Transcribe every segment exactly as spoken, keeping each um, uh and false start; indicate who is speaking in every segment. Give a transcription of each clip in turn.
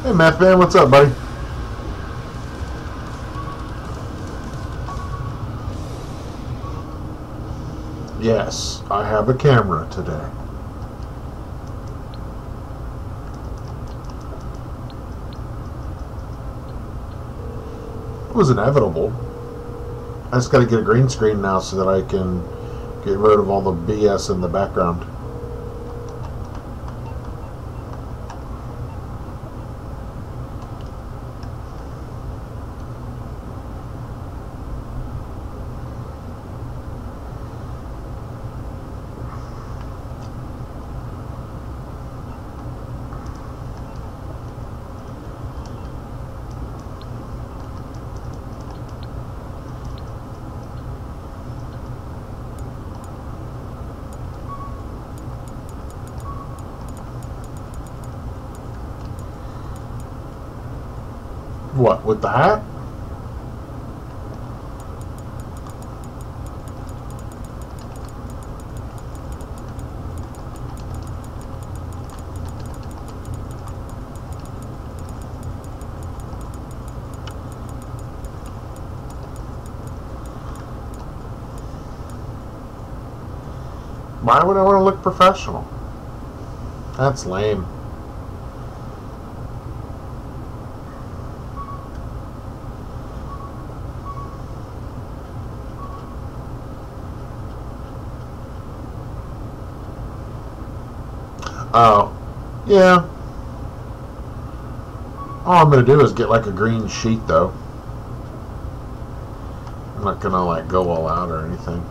Speaker 1: Hey, Math Man, what's up, buddy? Yes, I have a camera today. It was inevitable. I just got to get a green screen now so that I can get rid of all the B S in the background. What, with the hat? Why would I want to look professional? That's lame. Oh, yeah. All I'm going to do is get like a green sheet, though. I'm not going to like go all out or anything.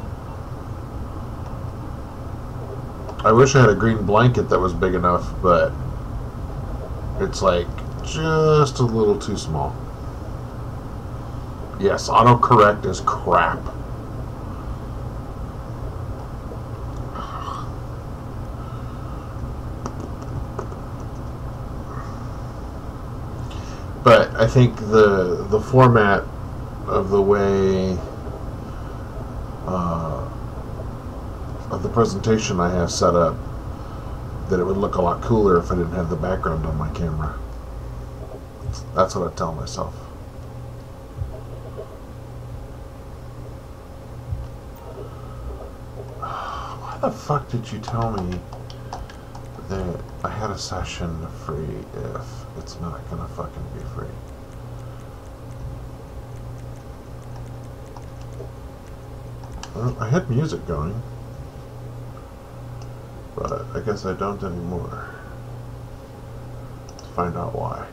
Speaker 1: I wish I had a green blanket that was big enough, but it's like just a little too small. Yes, autocorrect is crap. But I think the the format of the way uh, of the presentation I have set up, that it would look a lot cooler if I didn't have the background on my camera. That's what I tell myself. Why the fuck did you tell me that I had a session free if it's not gonna fucking be free? Well, I had music going, but I guess I don't anymore. Let's find out why.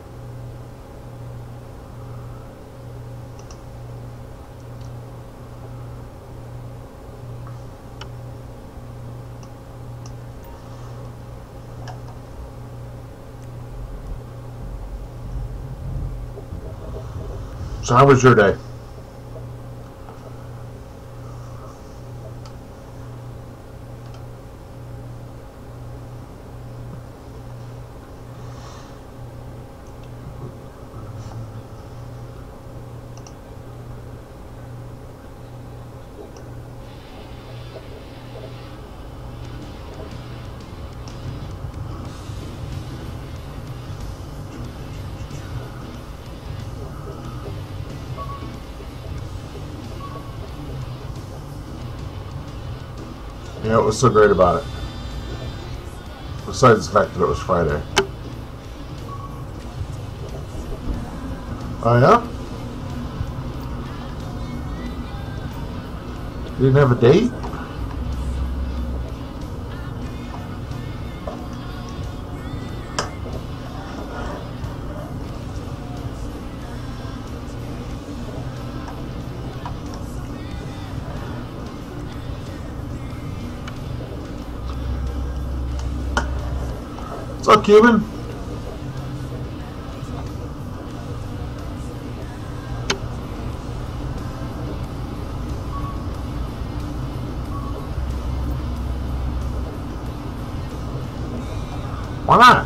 Speaker 1: So how was your day? Yeah, what was so great about it? Besides the fact that it was Friday. Oh yeah? You didn't have a date? What's up, Cuban? Why not?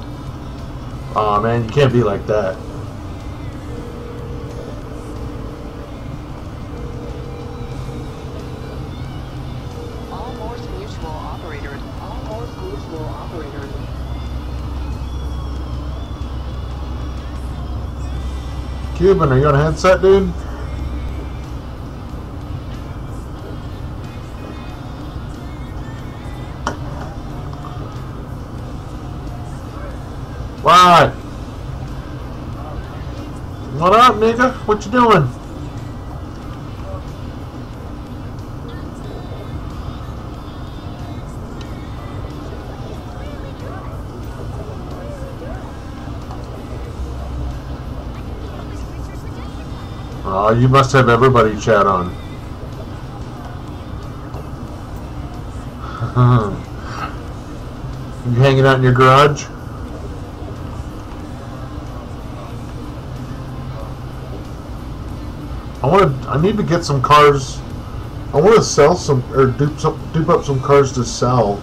Speaker 1: Aw, man, you can't be like that. Cuban, are you on a headset, dude? Why? What up, nigga? What you doing? Oh, you must have everybody chat on. You hanging out in your garage? I want to. I need to get some cars. I want to sell some or dupe some, dupe up some cars to sell.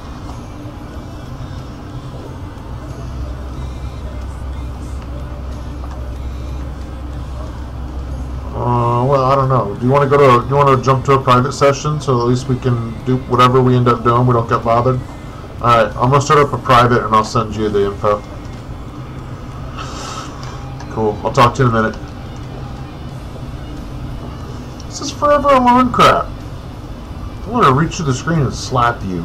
Speaker 1: Uh, well, I don't know. Do you want to go to? Do you want to jump to a private session so at least we can do whatever we end up doing? We don't get bothered. All right, I'm gonna start up a private and I'll send you the info. Cool. I'll talk to you in a minute. This is forever alone crap. I want to reach through the screen and slap you.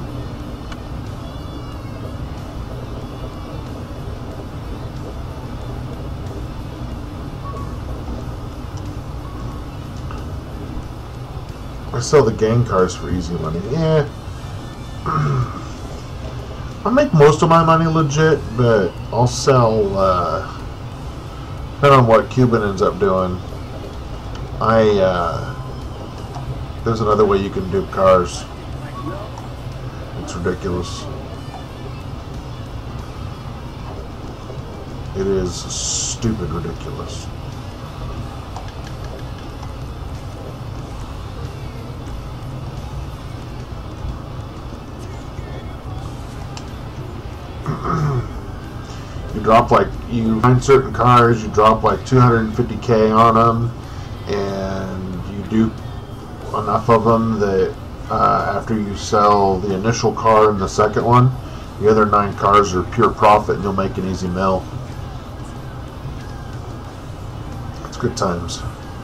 Speaker 1: I sell the gang cars for easy money. Yeah. I make most of my money legit, but I'll sell, uh, depending on what Cuban ends up doing. I, uh, there's another way you can dupe cars. It's ridiculous. It is stupid ridiculous. You drop like, you find certain cars, you drop like two hundred fifty K on them, and you dupe enough of them that uh, after you sell the initial car and the second one, the other nine cars are pure profit and you'll make an easy mill. It's good times.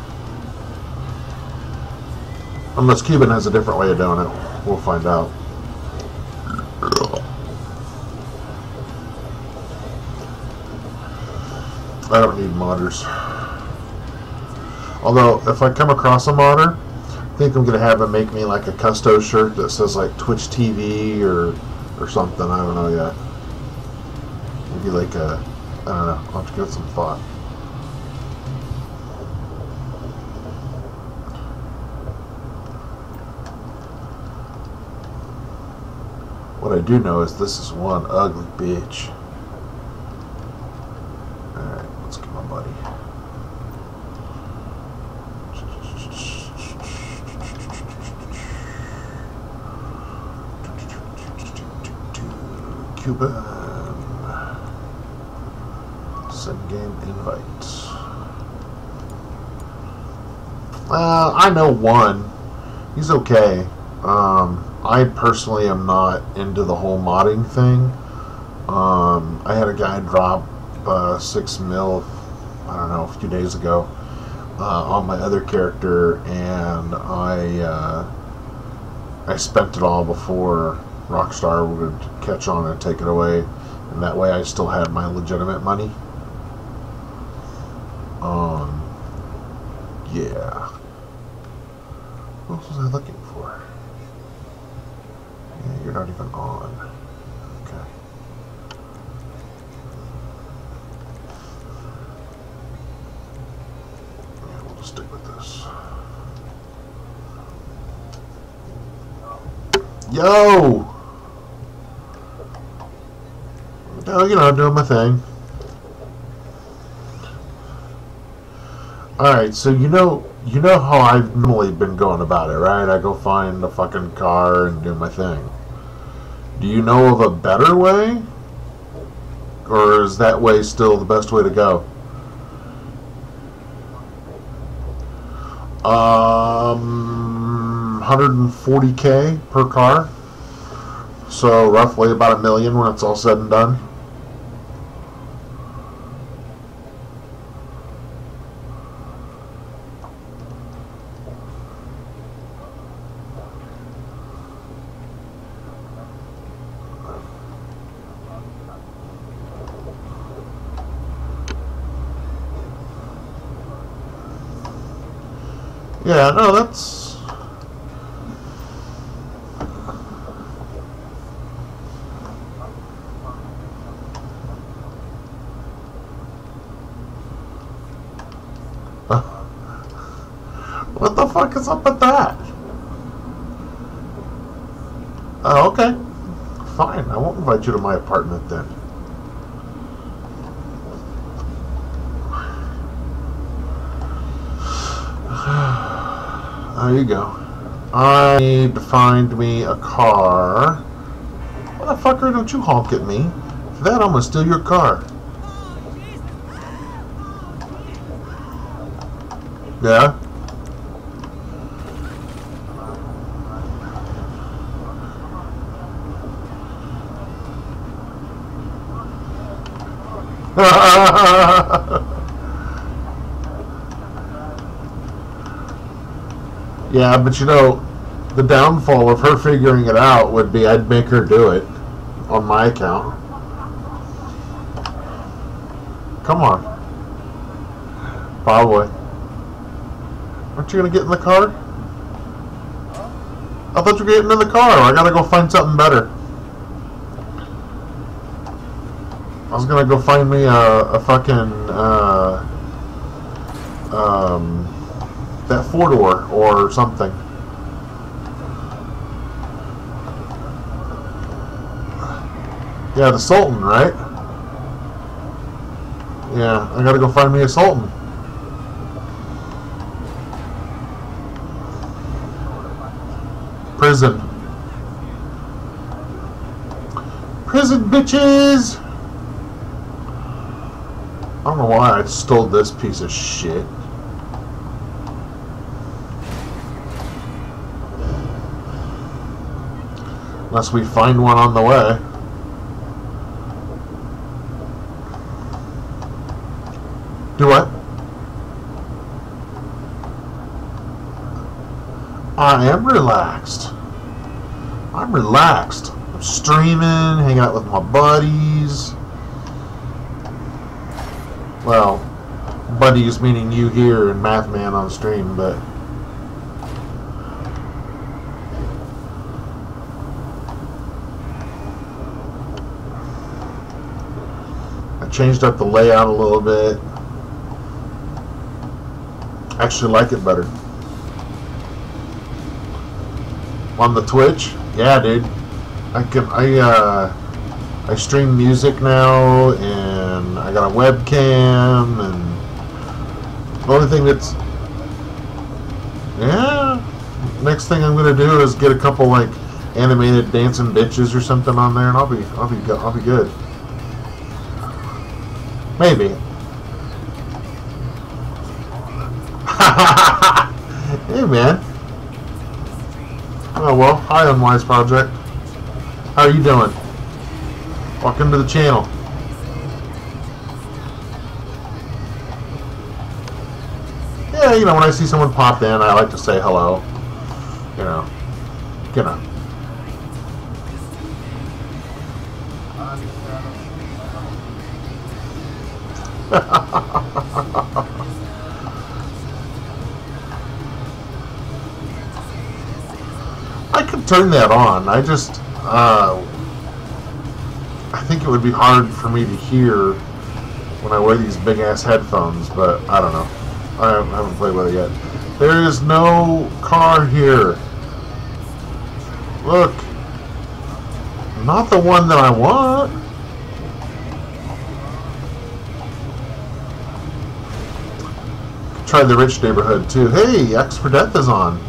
Speaker 1: Unless Cuban has a different way of doing it. We'll find out. I don't need modders. Although, if I come across a modder, I think I'm going to have him make me like a custo shirt that says like Twitch T V or or something. I don't know yet. Maybe like a, I don't know. I'll have to give it some thought. What I do know is this is one ugly bitch. Alright, let's get my buddy. Cuban. Send game invite. Uh, I know one. He's okay. Um, I personally am not into the whole modding thing. Um, I had a guy drop uh, six mil, I don't know, a few days ago uh, on my other character, and I uh, I spent it all before Rockstar would catch on and take it away, and that way I still had my legitimate money. Um, yeah. What else was I looking for? Yeah, you're not even on. Okay. Yeah, we'll just stick with this. Yo! Oh, you know, doing my thing. Alright, so you know you know how I've normally been going about it, right? I go find a fucking car and do my thing. Do you know of a better way? Or is that way still the best way to go? Um, one hundred forty K per car. So roughly about a million when it's all said and done. Yeah, no, that's... What the fuck is up with that? Oh, okay. Fine, I won't invite you to my apartment then. There you go. I need to find me a car. Motherfucker, don't you honk at me. For that, I'm gonna steal your car. Yeah? Yeah, but you know, the downfall of her figuring it out would be I'd make her do it on my account. Come on. Probably. Aren't you going to get in the car? I thought you were getting in the car. I got to go find something better. I was going to go find me a, a fucking, uh, um, that four-door or something. Yeah, the Sultan, right? Yeah, I gotta go find me a Sultan. Prison. Prison, bitches! I don't know why I stole this piece of shit. Unless we find one on the way. Do what? I am relaxed. I'm relaxed. I'm streaming, hanging out with my buddies. Well, buddies meaning you here and Mathman on stream, but... I changed up the layout a little bit. I actually like it better. On the Twitch? Yeah, dude. I can I uh I stream music now, and I got a webcam, and the only thing that's yeah. Next thing I'm gonna do is get a couple like animated dancing bitches or something on there, and I'll be I'll be I'll be good. Maybe. Hey man. Oh well, hi Unwise Project. How are you doing? Welcome to the channel. Yeah, you know, when I see someone pop in, I like to say hello. You know. You know. I could turn that on. I just, uh, I think it would be hard for me to hear when I wear these big ass headphones, but I don't know. I haven't played with it yet. There is no car here. Look. Not the one that I want. Try the rich neighborhood too. Hey, X for Death is on.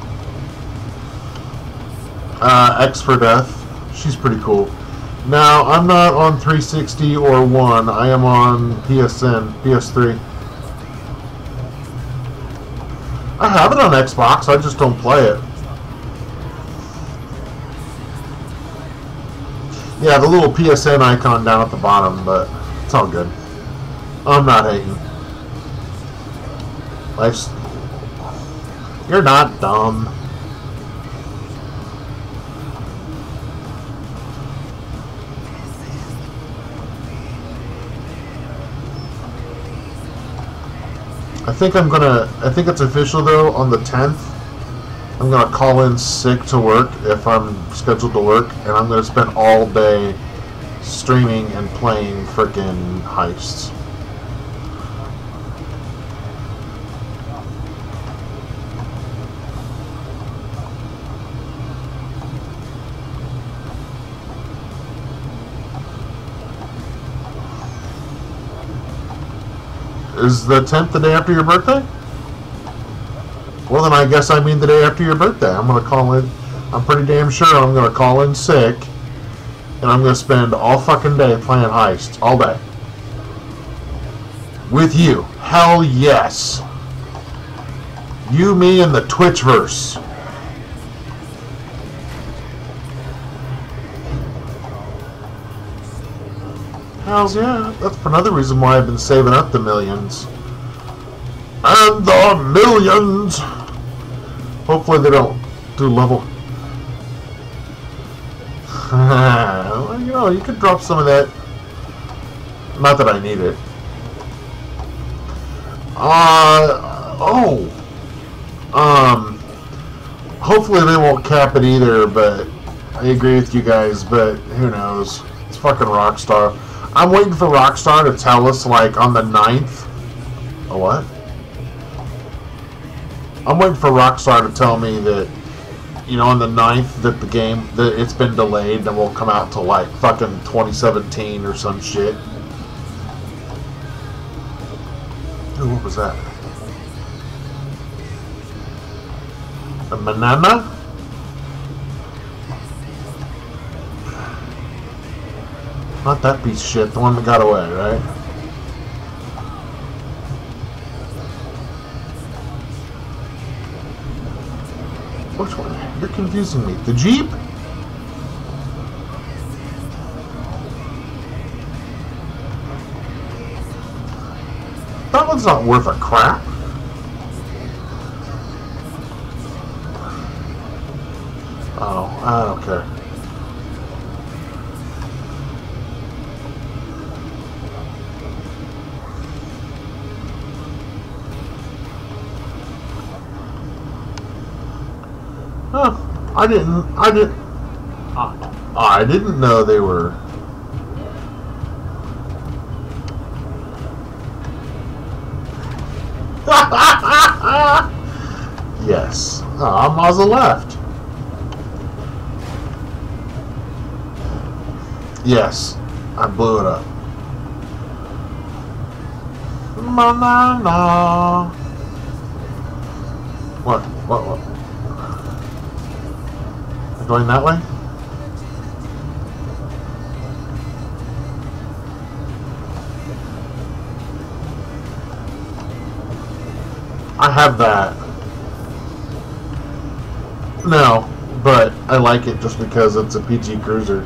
Speaker 1: Uh, X for Death. She's pretty cool. Now, I'm not on three sixty or one. I am on P S N, P S three. I have it on Xbox. I just don't play it. Yeah, the little P S N icon down at the bottom, but it's all good. I'm not hating. Life's... You're not dumb. I think I'm gonna. I think it's official though. On the tenth, I'm gonna call in sick to work if I'm scheduled to work, and I'm gonna spend all day streaming and playing frickin' heists. Is the tenth the day after your birthday? Well, then I guess I mean the day after your birthday. I'm going to call in. I'm pretty damn sure I'm going to call in sick. And I'm going to spend all fucking day playing heists. All day. With you. Hell yes. You, me, and the Twitchverse. Hells yeah. That's another reason why I've been saving up the millions. And the millions! Hopefully they don't do level. Well, you know, you could drop some of that. Not that I need it. Uh, oh. Um, hopefully they won't cap it either, but I agree with you guys, but who knows. It's fucking Rockstar. I'm waiting for Rockstar to tell us, like, on the ninth. A what? I'm waiting for Rockstar to tell me that, you know, on the ninth that the game, that it's been delayed and will come out to, like, fucking twenty seventeen or some shit. Ooh, what was that? A banana? Not that piece of shit, the one that got away, right? Which one? You're confusing me. The Jeep? That one's not worth a crap. Oh, I don't care. Huh, I didn't, I didn't, I, I didn't know they were. Yes. Ah, Mazda left. Yes, I blew it up. Banana. What? What? What? Going that way? I have that. No, but I like it just because it's a P G cruiser.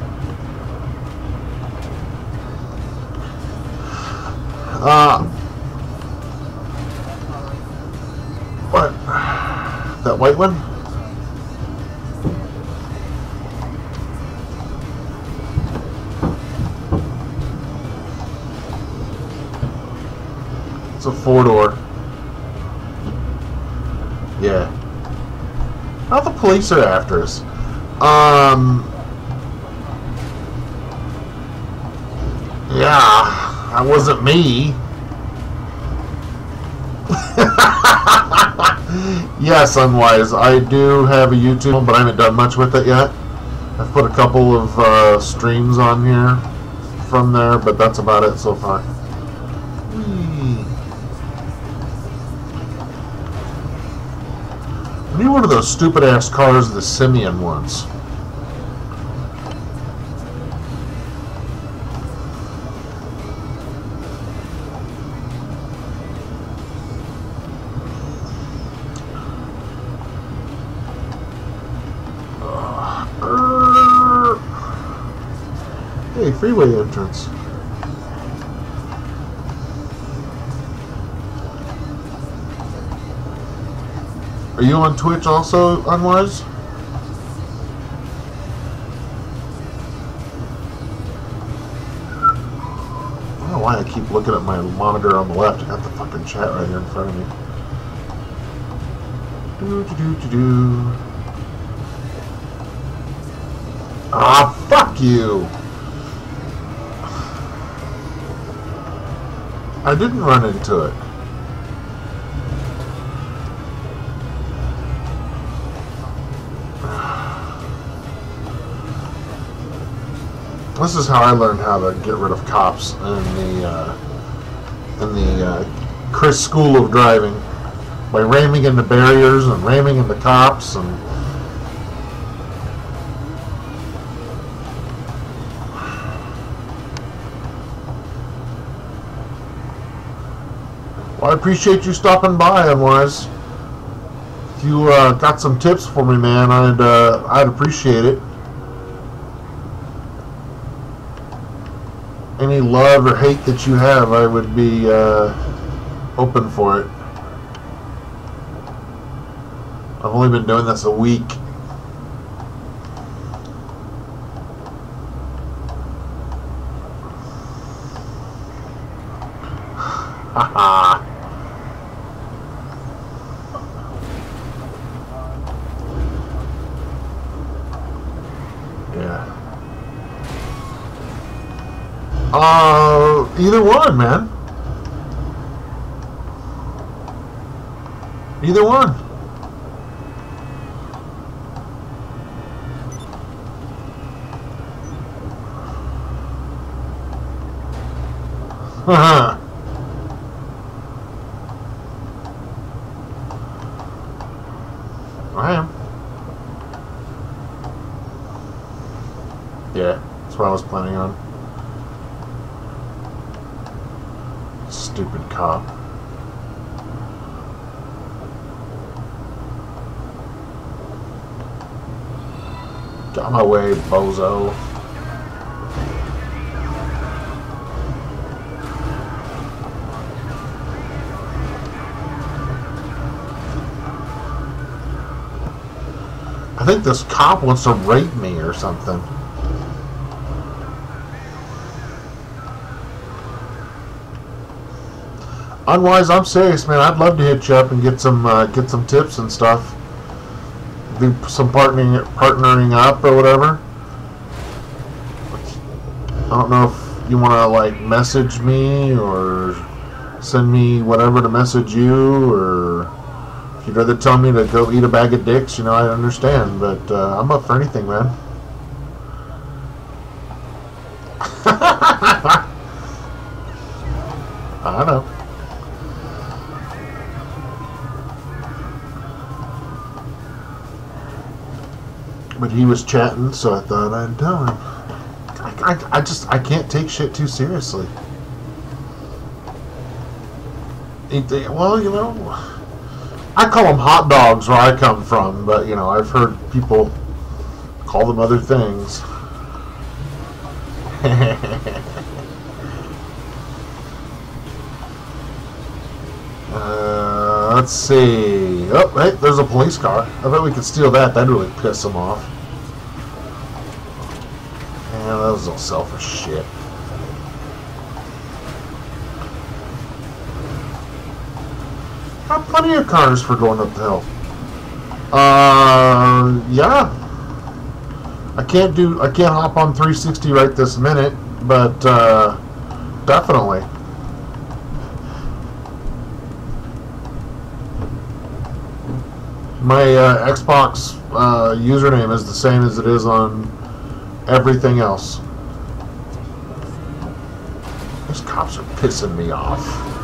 Speaker 1: Uh, what? That white one? It's a four-door. Yeah. Now the police are after us. Um. Yeah, that wasn't me. Yes, Unwise. I do have a YouTube, but I haven't done much with it yet. I've put a couple of uh, streams on here from there, but that's about it so far. I need one of those stupid ass cars the Simeon wants. Uh, hey, freeway entrance. Are you on Twitch also, Unwise? Oh, why I keep looking at my monitor on the left. I got the fucking chat right here in front of me. Do do do do do. Ah, fuck you! I didn't run into it. This is how I learned how to get rid of cops in the uh, in the uh, Chris School of Driving, by ramming into barriers and ramming into cops and. Well, I appreciate you stopping by, Unwise. If you uh, got some tips for me, man, I'd uh, I'd appreciate it. Any love or hate that you have, I would be uh, open for it. I've only been doing this a week. Haha. Yeah. Uh, either one, man. Either one. Haha. I am. Yeah, that's what I was planning on. Stupid cop. Get out of my way, bozo. I think this cop wants to rape me or something. Unwise, I'm serious, man. I'd love to hit you up and get some uh, get some tips and stuff. Do some partnering partnering up or whatever. I don't know if you want to like message me or send me whatever to message you, or if you'd rather tell me to go eat a bag of dicks, you know, I understand, but uh, I'm up for anything, man. I know. But he was chatting, so I thought I'd tell him. I, I, I just, I can't take shit too seriously. It, they, well, you know, I call them hot dogs where I come from, but, you know, I've heard people call them other things. uh, let's see. Oh, hey, there's a police car. I bet we could steal that. That'd really piss them off. Yeah, that was all selfish shit. Got plenty of cars for going up the hill. Uh, yeah. I can't do. I can't hop on three sixty right this minute, but uh, definitely. My uh, Xbox uh, username is the same as it is on everything else. These cops are pissing me off.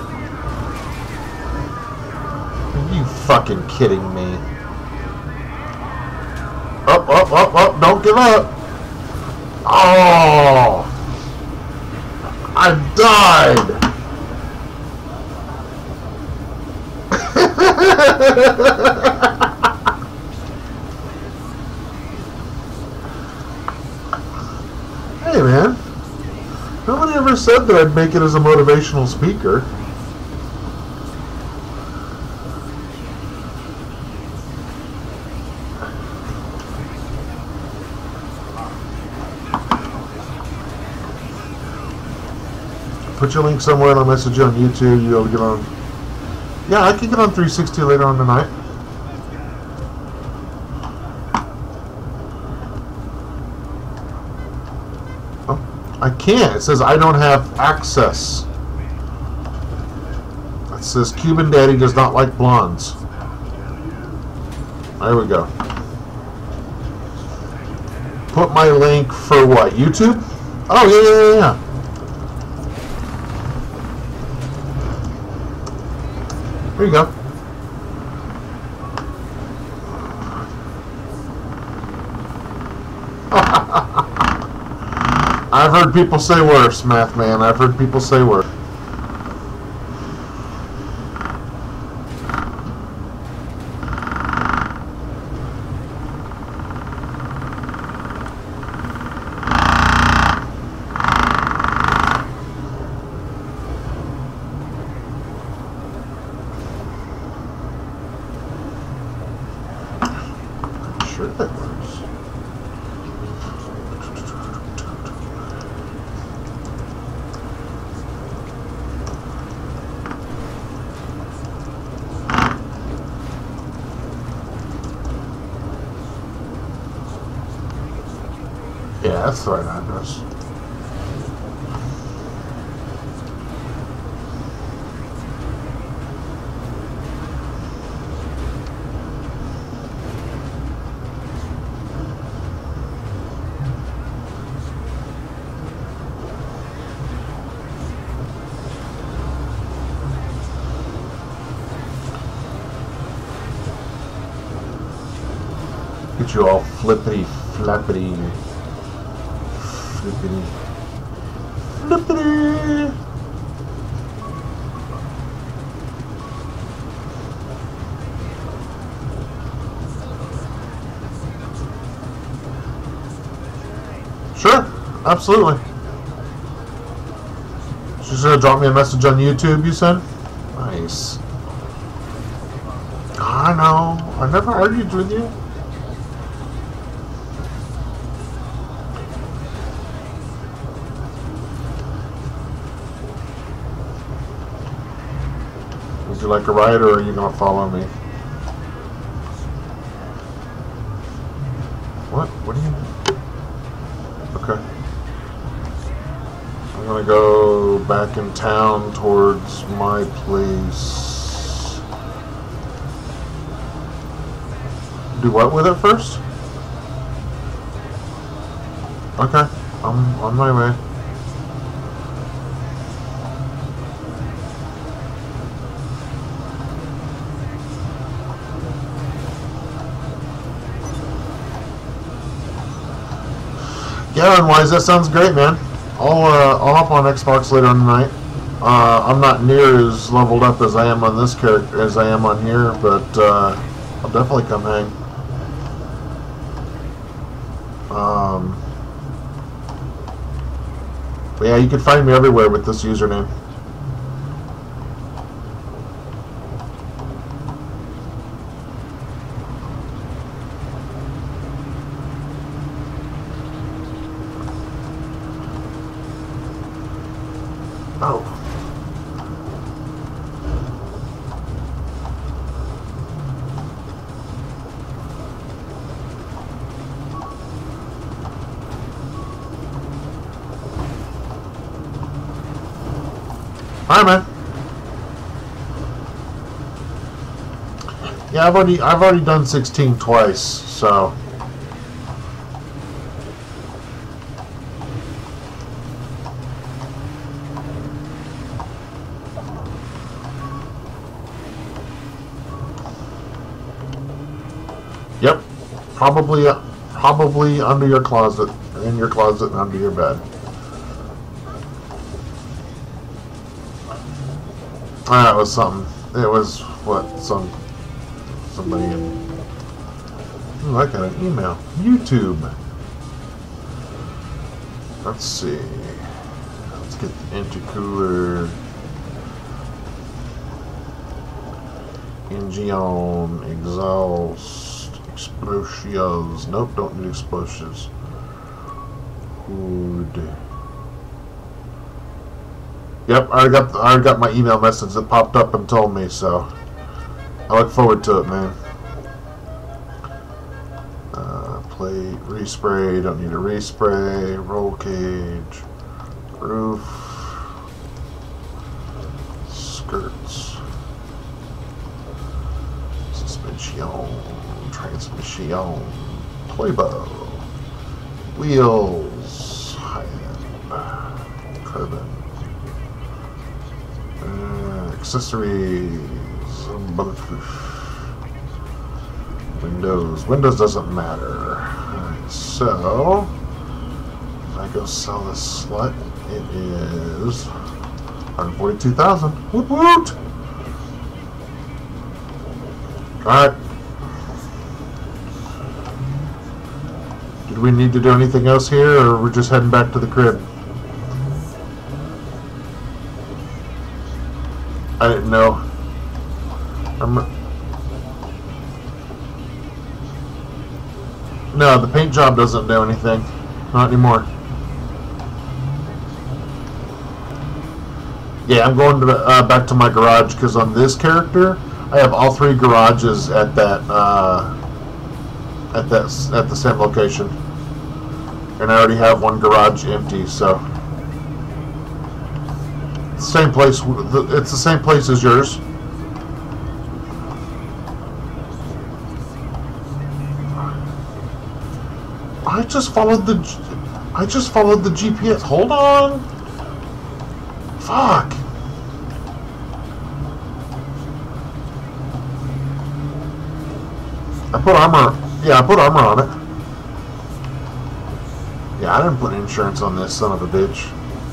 Speaker 1: Are you fucking kidding me? Up, up, up, up, don't give up. Oh! I died! Hey man, nobody ever said that I'd make it as a motivational speaker. put your link somewhere and I'll message you on YouTube. You'll get on. Yeah, I can get on three sixty later on tonight. Oh, I can't. It says I don't have access. It says Cuban Daddy does not like blondes. There we go. Put my link for what? YouTube? Oh, yeah, yeah, yeah. There you go. I've heard people say worse, Math Man. I've heard people say worse. Sure that works. Yeah, that's the right address. Get you all flippity flappity flippity flippity. Sure, absolutely. She's gonna drop me a message on YouTube, you said? Nice. I know. I never argued with you. Would you like a ride, or are you gonna follow me? What? What do you mean? Okay. I'm gonna go back in town towards my place. Do what with it first? Okay. I'm on my way. Yeah, and Wise, that sounds great, man. I'll uh, I'll hop on Xbox later on tonight. Uh, I'm not near as leveled up as I am on this character as I am on here, but uh, I'll definitely come hang. Um, but yeah, you can find me everywhere with this username. Oh. Hi, man. Yeah, I've already I've already done sixteen twice, so. Yep, probably, uh, probably under your closet, in your closet, and under your bed. Ah, it was something. It was what some somebody in. Ooh, I got an email. YouTube. Let's see. Let's get the intercooler. Engine, exhaust, explosives. Nope, don't need explosives. Hood. Yep, I already got the, I already got my email message that popped up and told me, so I look forward to it, man. Uh, plate, respray, don't need a respray, roll cage, roof, skirts, suspension, transmission, toy bow, wheels, high-end, carbon. Uh, accessories, bulletproof, windows. Windows doesn't matter. Alright, so if I go sell this slut, it is one hundred forty-two thousand. Woot woot! Alright. Did we need to do anything else here, or we're just heading back to the crib? I didn't know. I'm, no, the paint job doesn't do anything. Not anymore. Yeah, I'm going to the, uh, back to my garage because on this character, I have all three garages at that uh, at that at the same location, and I already have one garage empty. So. Same place. It's the same place as yours. I just followed the. I just followed the G P S. Hold on. Fuck. I put armor. Yeah, I put armor on it. Yeah, I didn't put insurance on this son of a bitch.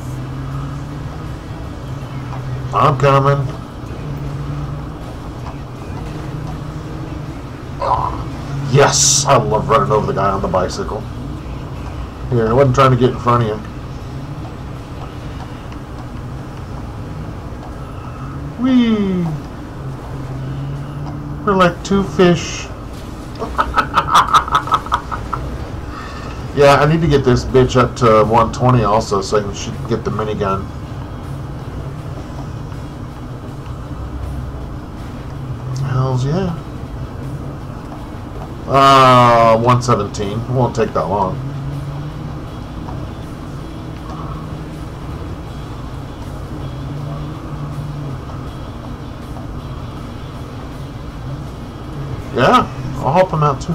Speaker 1: I'm coming. Oh, yes! I love running over the guy on the bicycle. Here, I wasn't trying to get in front of you. Whee! We're like two fish. Yeah, I need to get this bitch up to one twenty also so I can she can get the minigun. Hells yeah. Uh, one seventeen. Won't take that long. Yeah, I'll help him out too.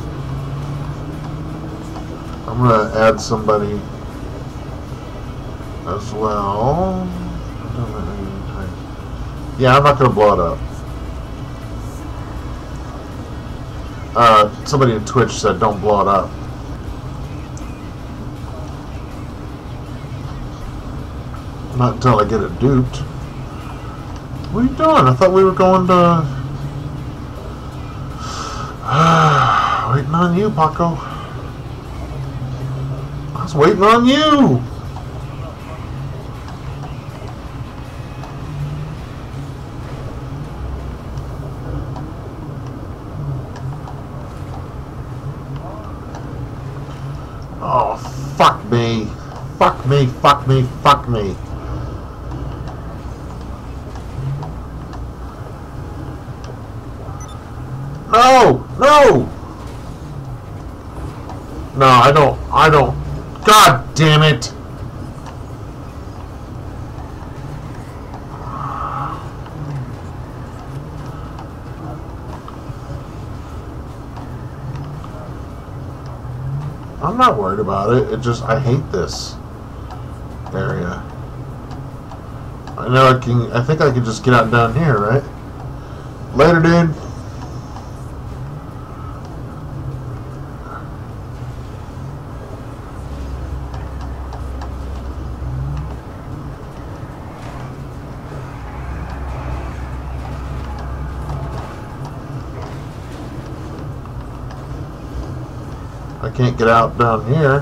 Speaker 1: I'm gonna add somebody as well. Yeah, I'm not gonna blow it up. Uh, somebody in Twitch said don't blow it up. Not until I get it duped. What are you doing? I thought we were going to... Waiting on you, Paco. I was waiting on you. Oh, fuck me. Fuck me, fuck me, fuck me. No! No! No, I don't. I don't. God damn it! I'm not worried about it. It just, I hate this area. I know I can, I think I can just get out down here, right? Later, dude. I can't get out down here.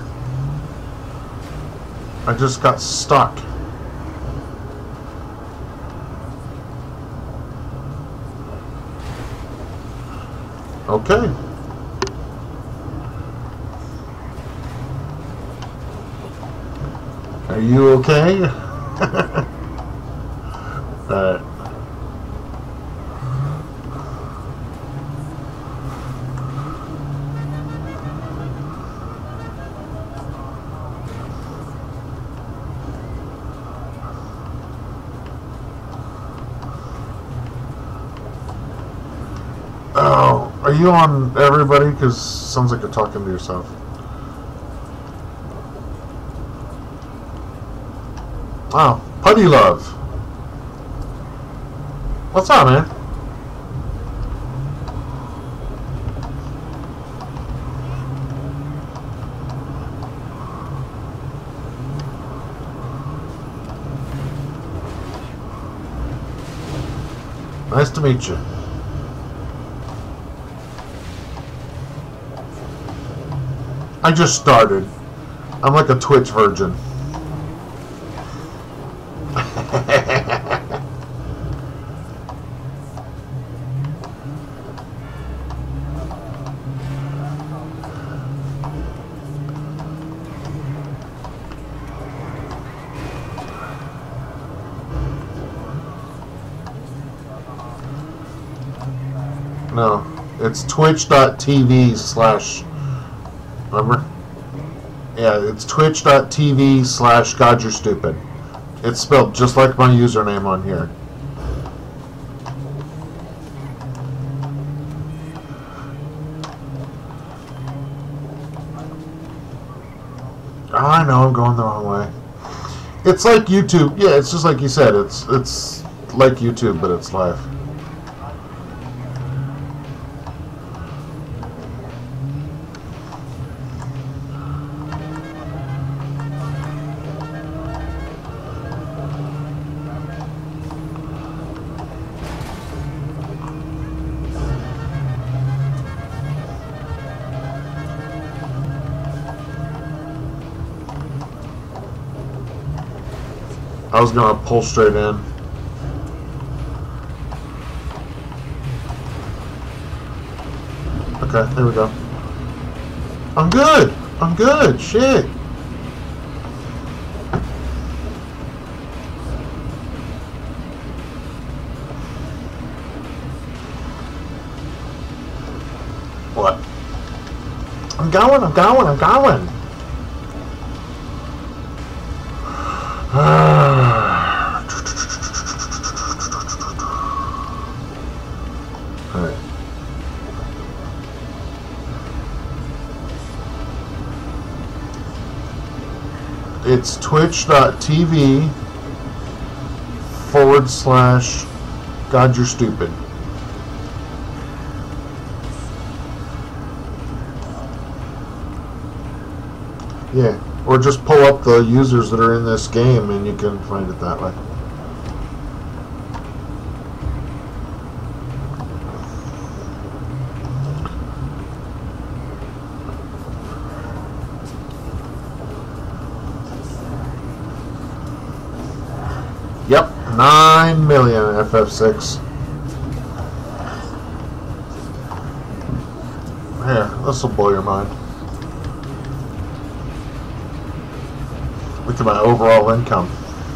Speaker 1: I just got stuck. Okay. Are you okay? Alright. Oh, are you on everybody? Because sounds like you're talking to yourself. Oh, Putty Love. What's up, man? Nice to meet you. I just started. I'm like a Twitch virgin. No, it's twitch.tv slash, remember? Yeah, it's twitch.tv slash God You're Stupid. It's spelled just like my username on here. I know I'm going the wrong way. It's like YouTube. Yeah, it's just like you said. It's it's like YouTube, but it's live. I was gonna pull straight in. Okay, there we go. I'm good. I'm good. Shit. What? I'm going. I'm going. I'm going. Alright. It's twitch.tv forward slash God You're Stupid. Yeah. Or just pull up the users that are in this game and you can find it that way. Yep, nine million F F six. Here, this will blow your mind. Look at my overall income.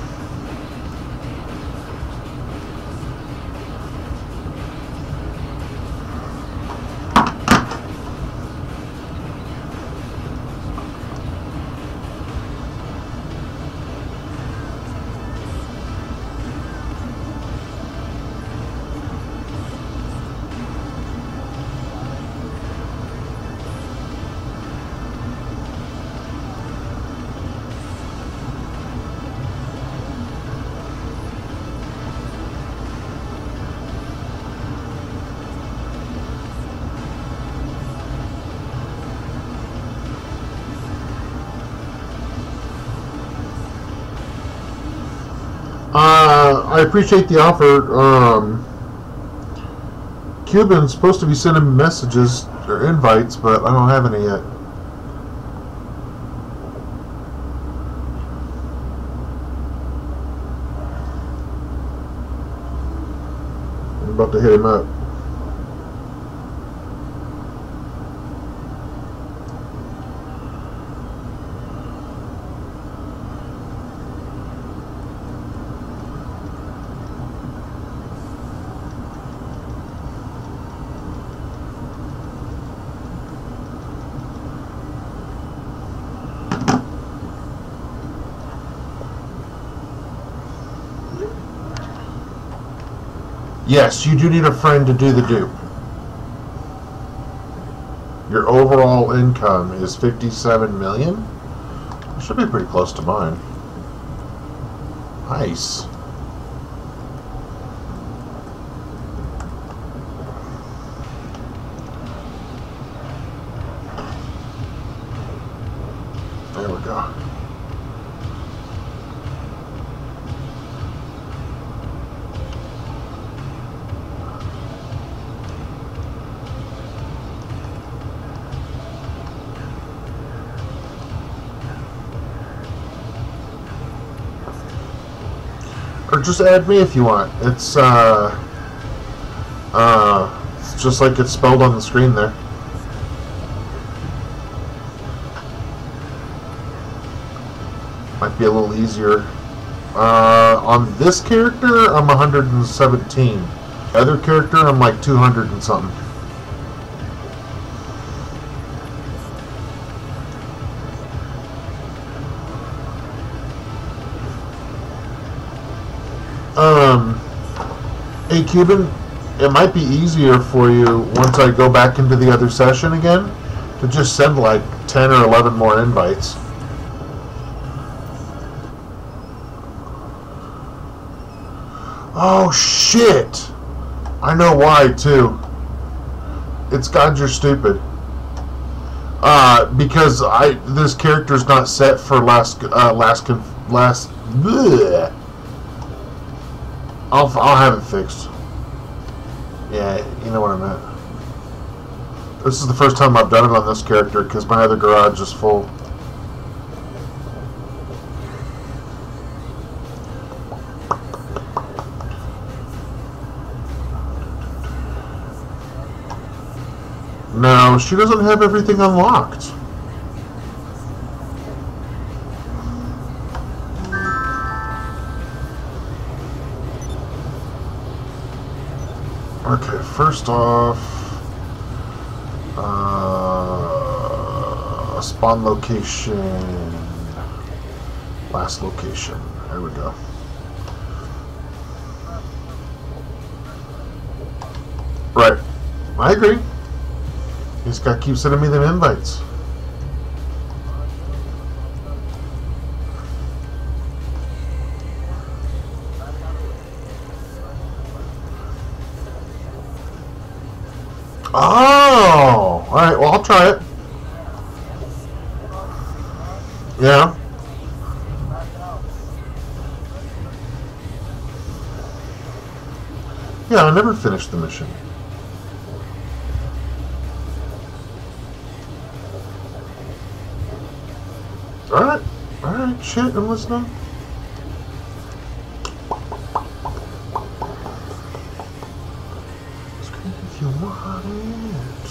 Speaker 1: Uh, I appreciate the offer. Um, Cuban's supposed to be sending me messages or invites, but I don't have any yet. I'm about to hit him up. Yes, you do need a friend to do the dupe. Your overall income is fifty-seven million. It should be pretty close to mine. Nice. There we go. Or just add me if you want. It's uh, uh, it's just like it's spelled on the screen there. Might be a little easier. Uh, on this character, I'm one hundred seventeen. The other character, I'm like two hundred and something. Um, hey Cuban, it might be easier for you once I go back into the other session again to just send like ten or eleven more invites. Oh shit! I know why too. It's God, you're stupid. Uh, because I this character's not set for last uh, last last. Bleh. I'll I'll have it fixed. Yeah, you know what I meant. This is the first time I've done it on this character because my other garage is full. No, she doesn't have everything unlocked. Okay, first off, uh, spawn location, last location. There we go. Right, I agree. You just gotta keep sending me them invites. Oh, all right. Well, I'll try it. Yeah. Yeah, I never finished the mission. All right. All right. Shit, I'm listening. If you want it.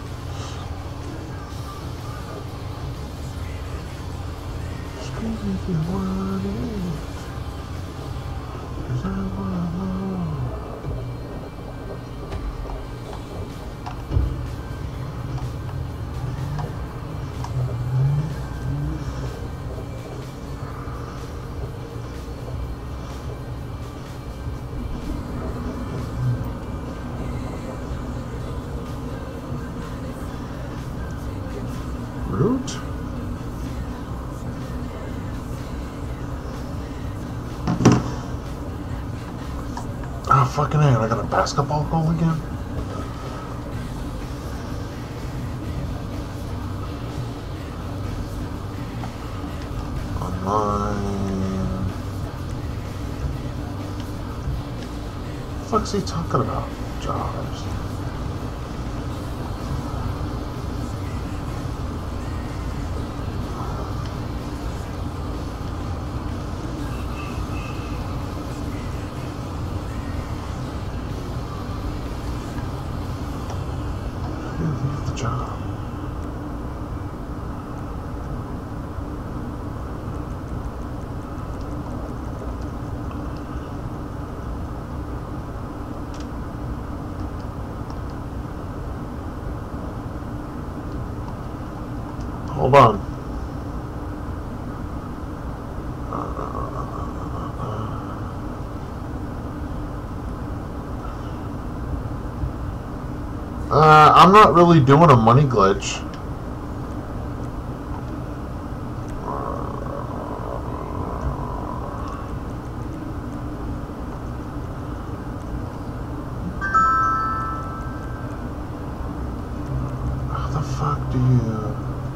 Speaker 1: Scream if you want it. 'Cause I wanna know. Root. Oh, fucking hell, I got a basketball goal again? Online. What the fuck's he talking about? Jobs. Leave the job. Hold on. Uh, I'm not really doing a money glitch. How the fuck do you...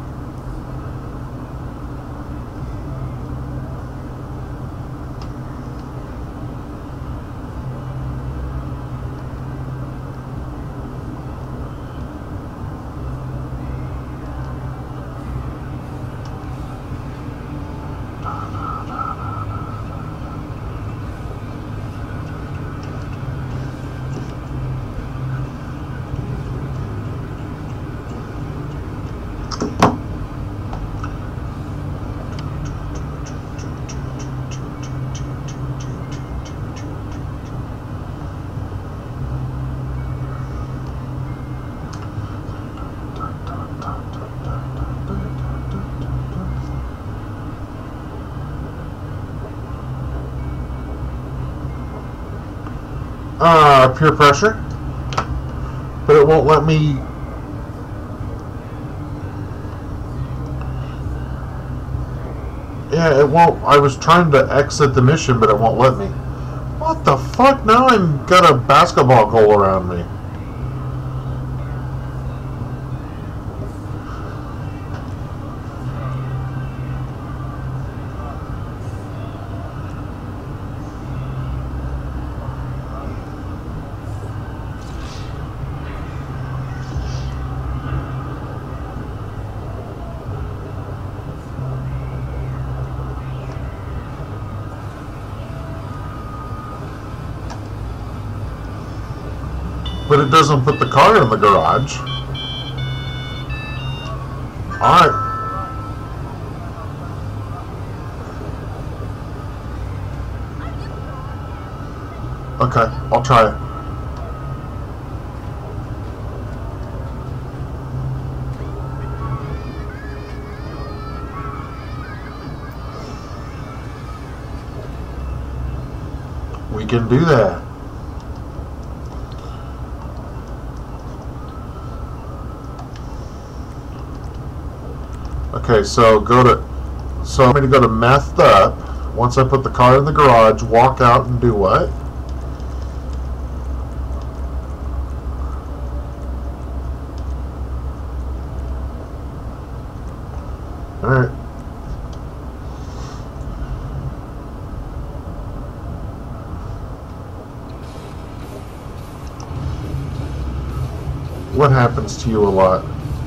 Speaker 1: Uh, peer pressure, but it won't let me. Yeah, it won't. I was trying to exit the mission, but it won't let me. What the fuck? Now I'm got a basketball goal around me. But it doesn't put the car in the garage. Alright. Okay, I'll try it. We can do that. Okay, so go to, so I'm going to go to methed up. Once I put the car in the garage, walk out and do what? Alright. What happens to you a lot?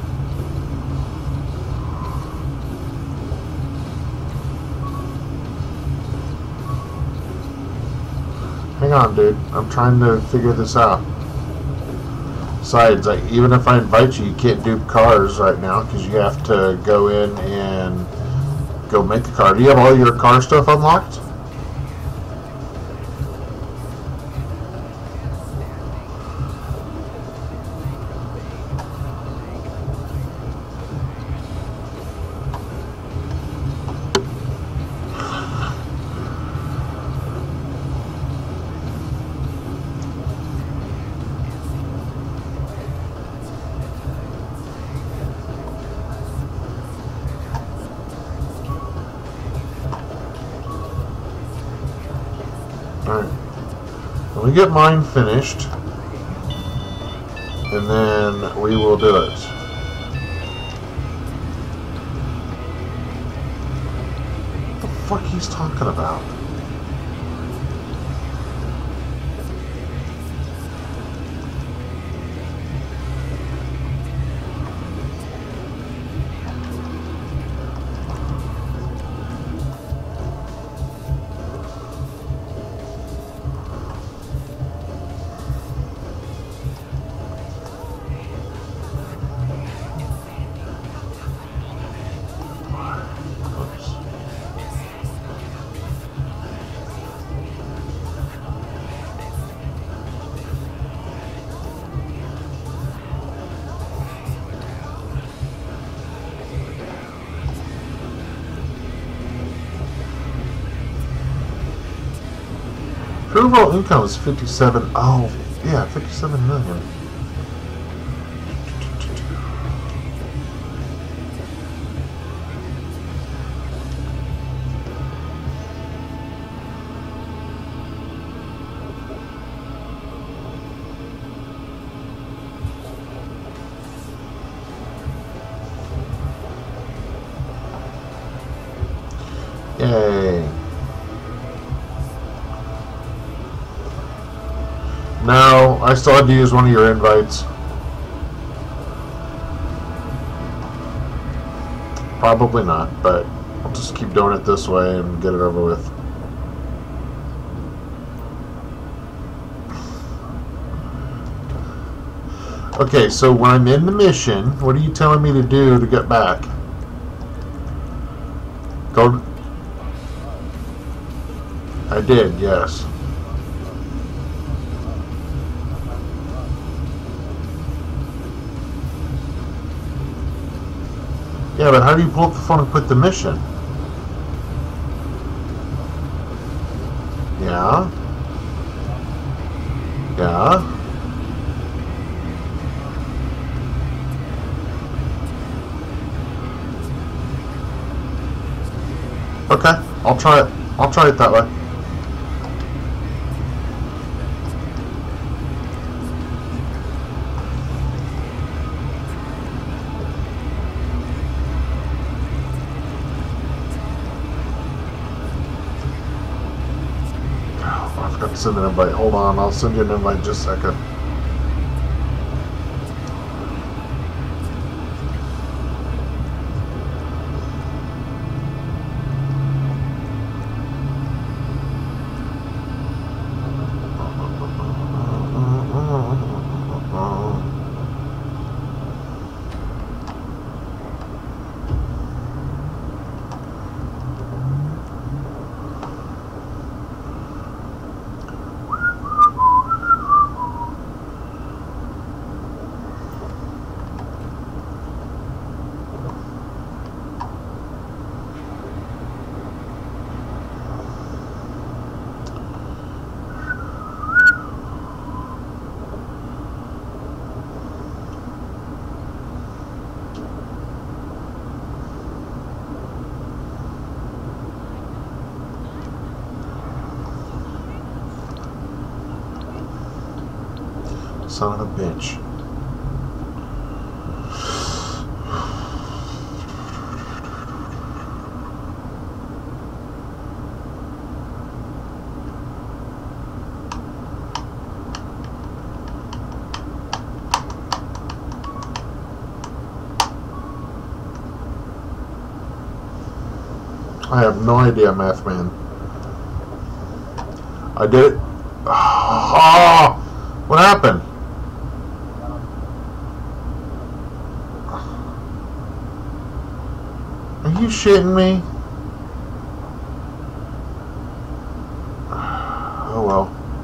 Speaker 1: Hang on, dude. I'm trying to figure this out. Besides, I, even if I invite you, you can't do cars right now because you have to go in and go make a car. Do you have all your car stuff unlocked? Alright. Let me get mine finished. And then we will do it. What the fuck he's talking about? Overall income is fifty-seven. Oh, yeah, fifty-seven million. Yay! No, I still had to use one of your invites. Probably not, but I'll just keep doing it this way and get it over with. Okay, so when I'm in the mission, what are you telling me to do to get back? Go. I did, yes. Yeah, but how do you pull up the phone and quit the mission? Yeah. Yeah. Okay, I'll try it. I'll try it that way. Send an invite. Hold on, I'll send you an invite in just a second. Son of a bitch. I have no idea, Math Man. I did it. Oh, what happened? Are you shitting me? Oh well.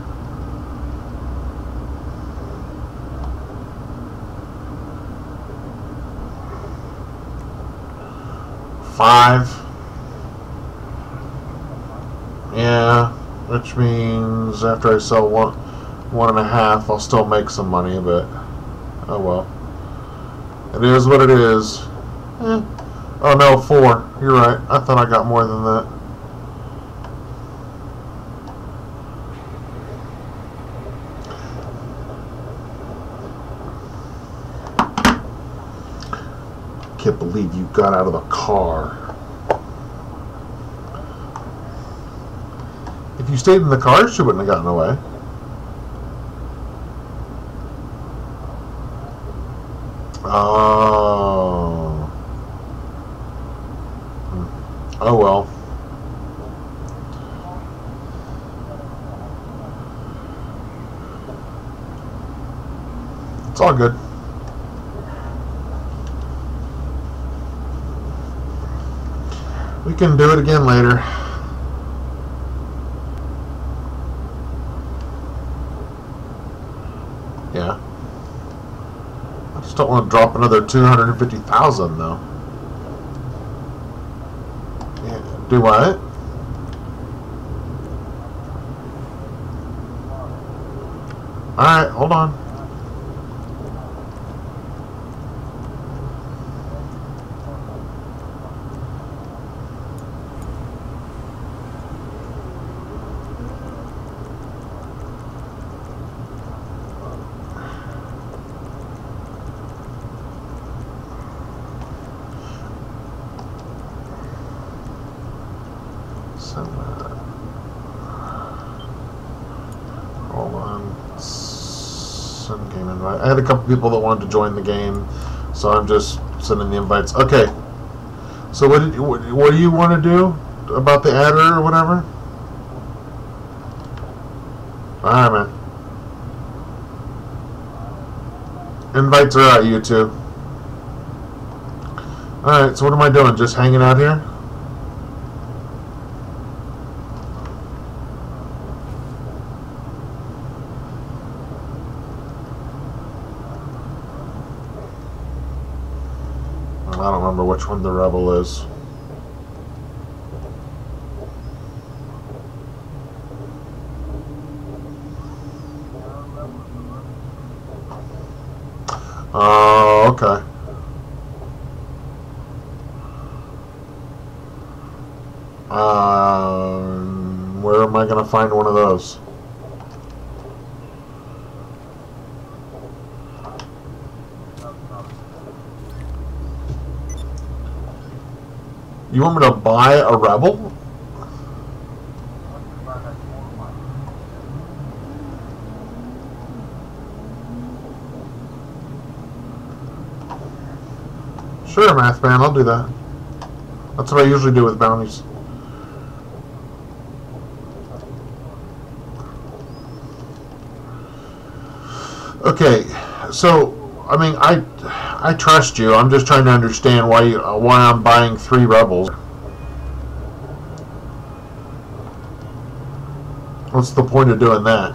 Speaker 1: Five. Yeah, which means after I sell one, one and a half, I'll still make some money, but oh well. It is what it is. Eh. Oh no, four. You're right. I thought I got more than that. Can't believe you got out of the car. If you stayed in the car, she wouldn't have gotten away. Oh. Oh well. It's all good. We can do it again later. Yeah. I just don't want to drop another two hundred fifty thousand though. Yeah. Do what? Alright, hold on. Send game invite. I had a couple people that wanted to join the game, so I'm just sending the invites. Okay. So what did you, what, what do you want to do about the adder or whatever? All right, man. Invites are out, you two. All right. So what am I doing? Just hanging out here? I don't remember which one the rebel is. Oh, okay. Um, where am I going to find one of those? You want me to buy a rebel? Sure, Math Man, I'll do that. That's what I usually do with bounties. Okay, so I mean, I I trust you. I'm just trying to understand why you, uh, why I'm buying three rebels. What's the point of doing that?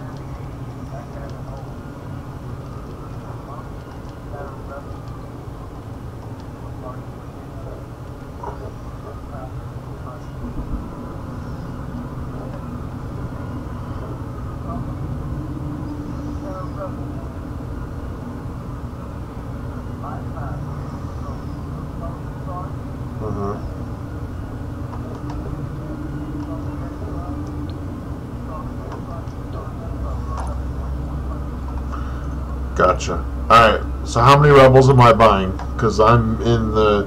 Speaker 1: Gotcha. Alright, so how many rebels am I buying? Because I'm in the...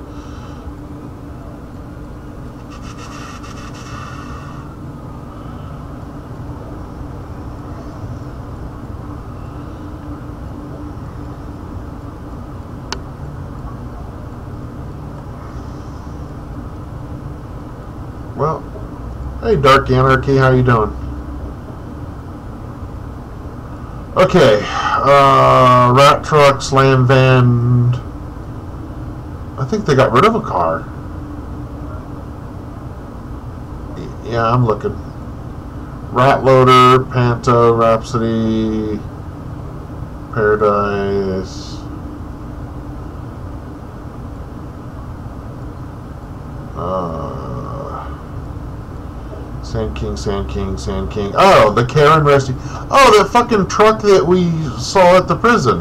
Speaker 1: Well, hey Dark Anarchy, how you doing? Okay, uh, Rat Truck, Slam Van. I think they got rid of a car. Yeah, I'm looking. Rat Loader, Panto, Rhapsody, Paradise. Uh, Sand King, Sand King, Sand King. Oh, the Karen Rusty. Oh, that fucking truck that we saw at the prison.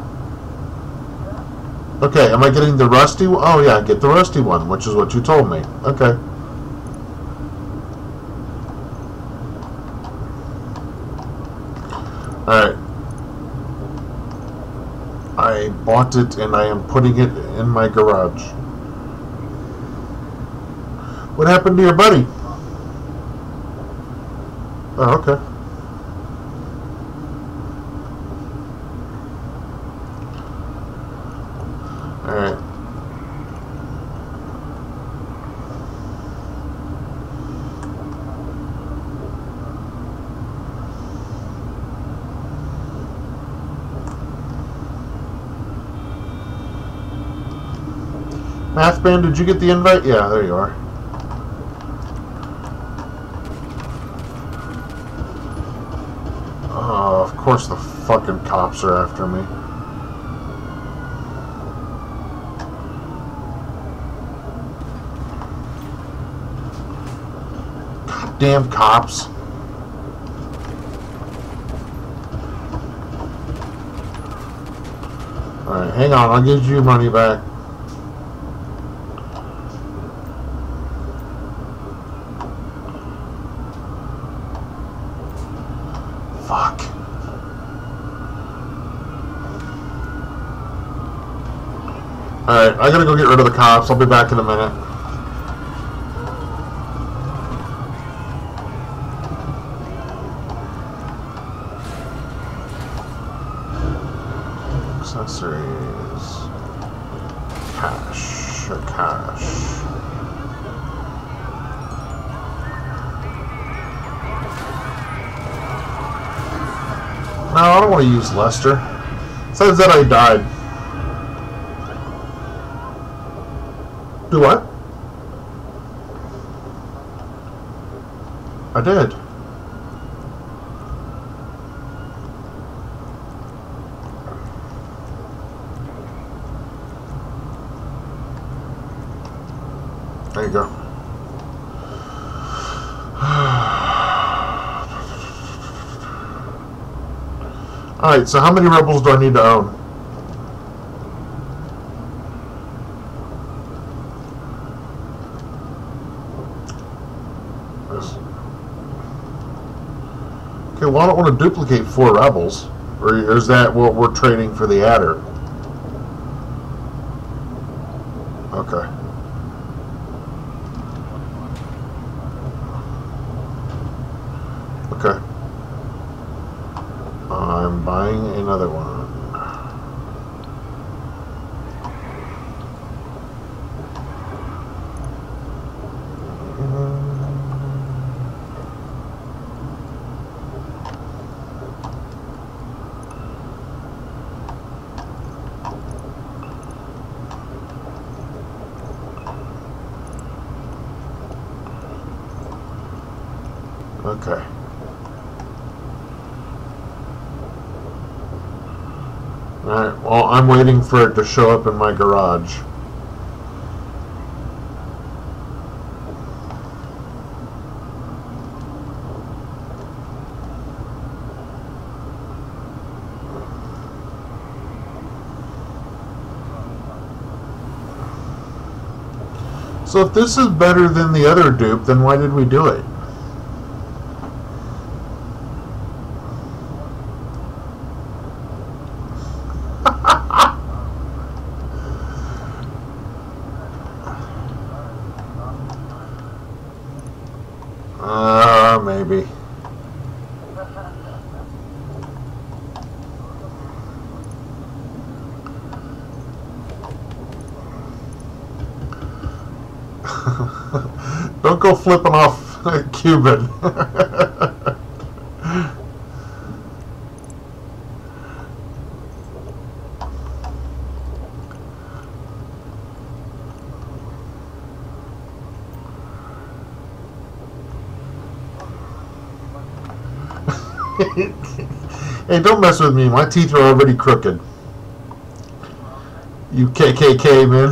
Speaker 1: Okay, am I getting the Rusty one? Oh, yeah, get the Rusty one, which is what you told me. Okay. Alright. I bought it and I am putting it in my garage. What happened to your buddy? Oh, okay. Alright. Mathman, did you get the invite? Yeah, there you are. Oh, of course the fucking cops are after me. Goddamn cops. Alright, hang on, I'll give you your money back. Fuck. Alright, I gotta go get rid of the cops. I'll be back in a minute. Accessories. Cash. Cash. No, I don't want to use Lester. It says that I died. Do what? I did. There you go. Alright, so how many rebels do I need to own? Okay, well I don't want to duplicate four rebels. Or is that what we're trading for the adder? Okay. Okay. I'm buying another one. Okay. Alright, well, I'm waiting for it to show up in my garage. So if this is better than the other dupe, then why did we do it? Uh, maybe. Don't go flipping off Cuban. Hey, don't mess with me. My teeth are already crooked. You K K K, man.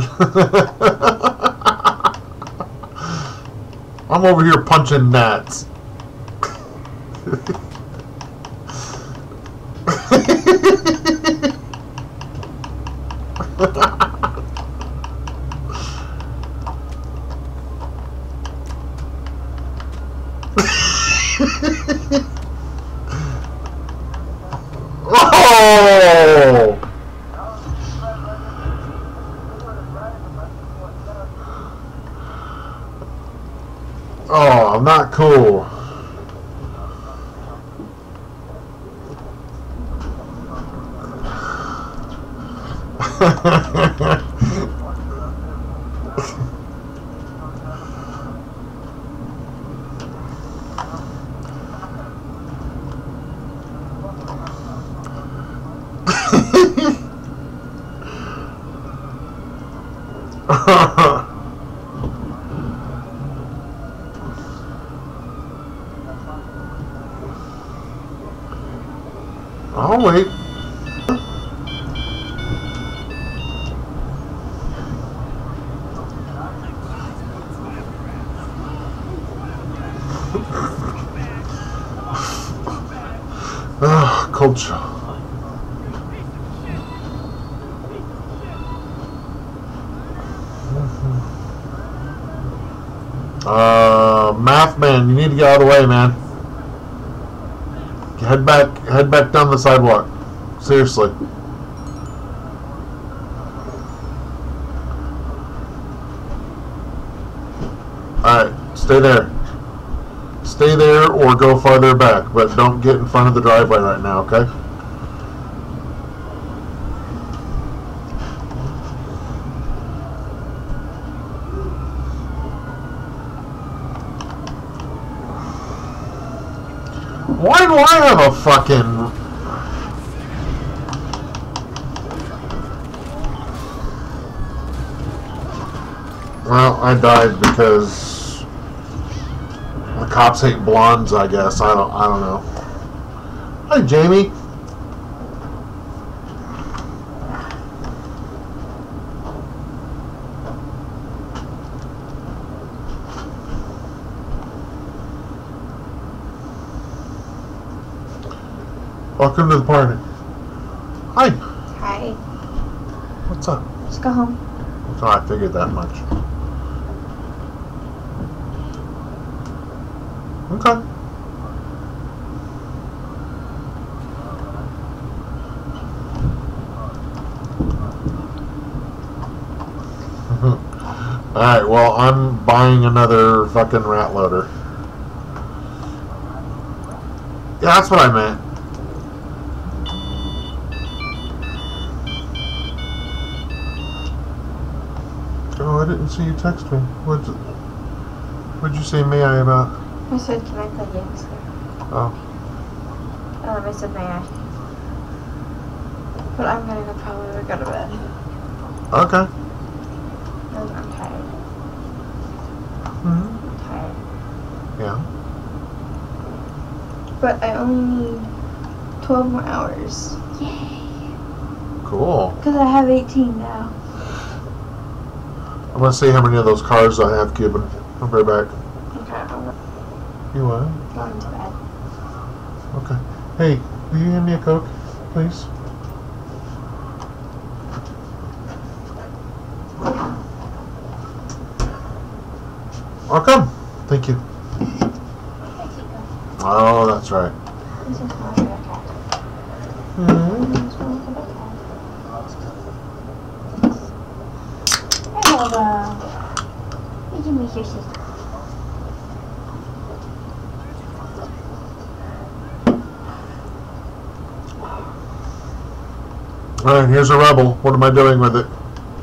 Speaker 1: I'm over here punching gnats. Oh! Oh, not cool. I'll wait. Ah, culture. Uh, math man, you need to get out of the way, man. Head back, head back down the sidewalk. Seriously. Alright, stay there. Stay there or go farther back, but don't get in front of the driveway right now, okay? do I have a fucking... Well, I died because the cops hate blondes, I guess. I don't I don't know. Hi, Jamie. Welcome to the party. Hi.
Speaker 2: Hi.
Speaker 1: What's up?
Speaker 2: Let's go home.
Speaker 1: So I figured that much. Okay. Alright, well, I'm buying another fucking rat loader. Yeah, that's what I meant. Oh, I didn't see you text me. What'd, what'd you say may I about?
Speaker 2: I said, can I play games here?
Speaker 1: Oh.
Speaker 2: Um, I said, may I? But I'm gonna probably go to bed.
Speaker 1: Okay.
Speaker 2: I'm, I'm tired.
Speaker 1: Mm-hmm.
Speaker 2: I'm tired.
Speaker 1: Yeah.
Speaker 2: But I only need twelve more hours. Yay!
Speaker 1: Cool.
Speaker 2: Because I have eighteen now.
Speaker 1: I'm gonna see how many of those cars I have, Cuban. I'll be right back.
Speaker 2: Okay, I'm
Speaker 1: You what?
Speaker 2: going to bed.
Speaker 1: Okay. Hey, will you hand me a Coke, please? I'll come. Thank you. Oh, that's right.
Speaker 2: This is my cat.
Speaker 1: Mm-hmm.
Speaker 2: Hello. You can meet your sister.
Speaker 1: Alright, here's a rebel. What am I doing with it?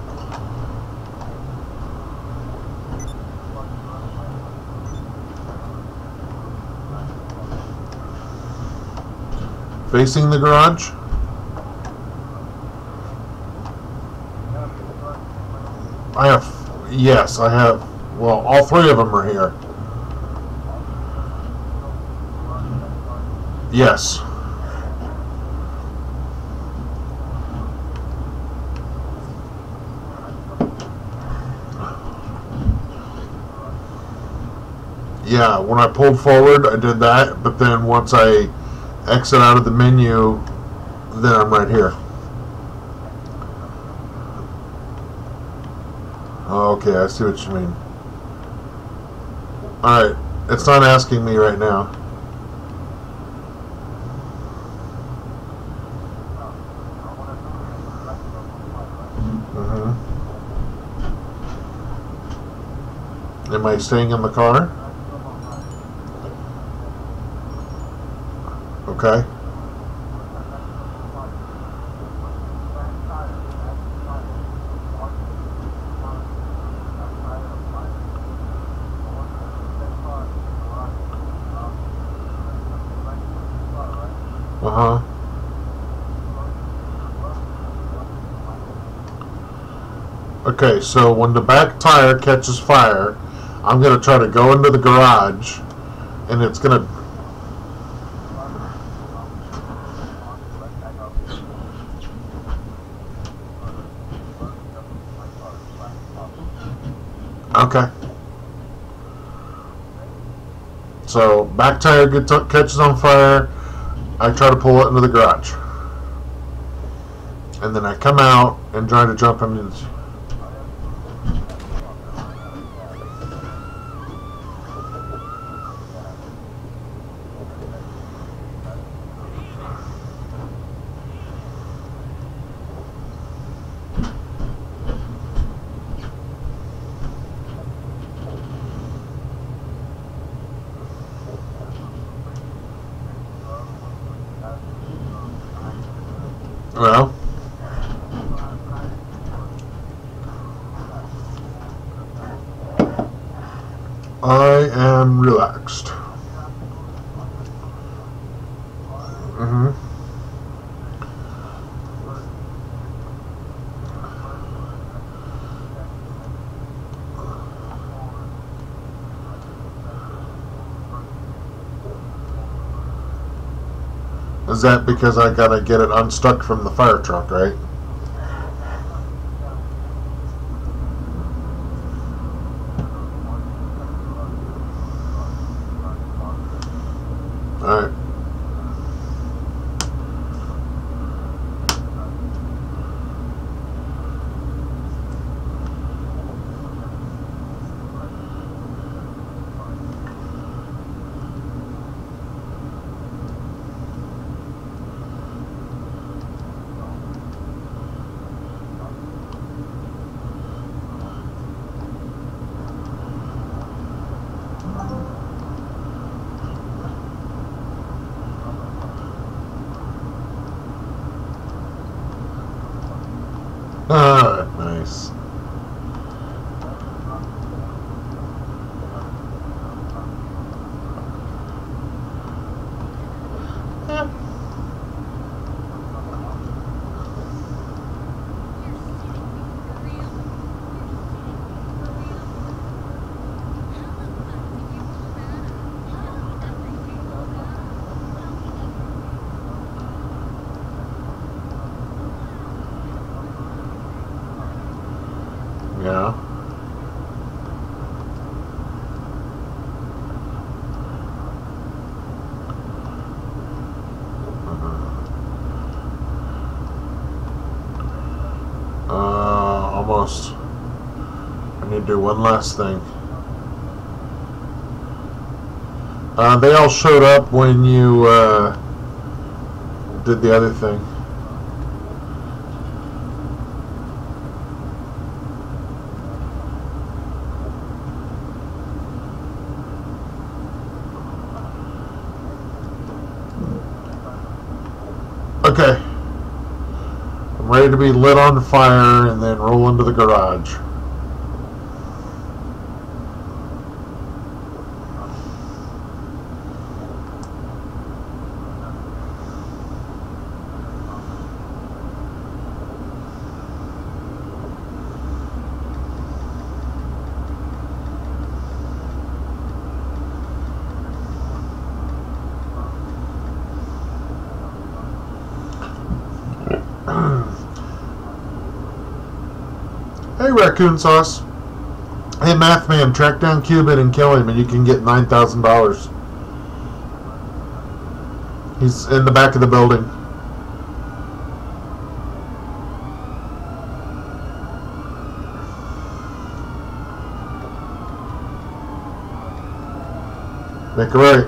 Speaker 1: Facing the garage? I have, yes, I have, well, all three of them are here. Yes. Yeah, when I pulled forward, I did that, but then once I exit out of the menu, then I'm right here. Okay, I see what you mean. Alright, it's not asking me right now. Mm-hmm. Am I staying in the car? Okay. Uh-huh. Okay, so when the back tire catches fire, I'm going to try to go into the garage, and it's going to... Okay. So, back tire gets, catches on fire, I try to pull it into the garage. And then I come out and try to jump into the... Well, I am relaxed. Mm-hmm. Is that because I gotta get it unstuck from the fire truck, right? Alright. Ah, nice. Yeah. Uh, almost. I need to do one last thing. Uh, they all showed up when you uh, did the other thing. Okay. I'm ready to be lit on fire and then roll into the garage. Hey, Raccoon Sauce. Hey, Math Man, track down Cuban and kill him, and you can get nine thousand dollars. He's in the back of the building. Make it right.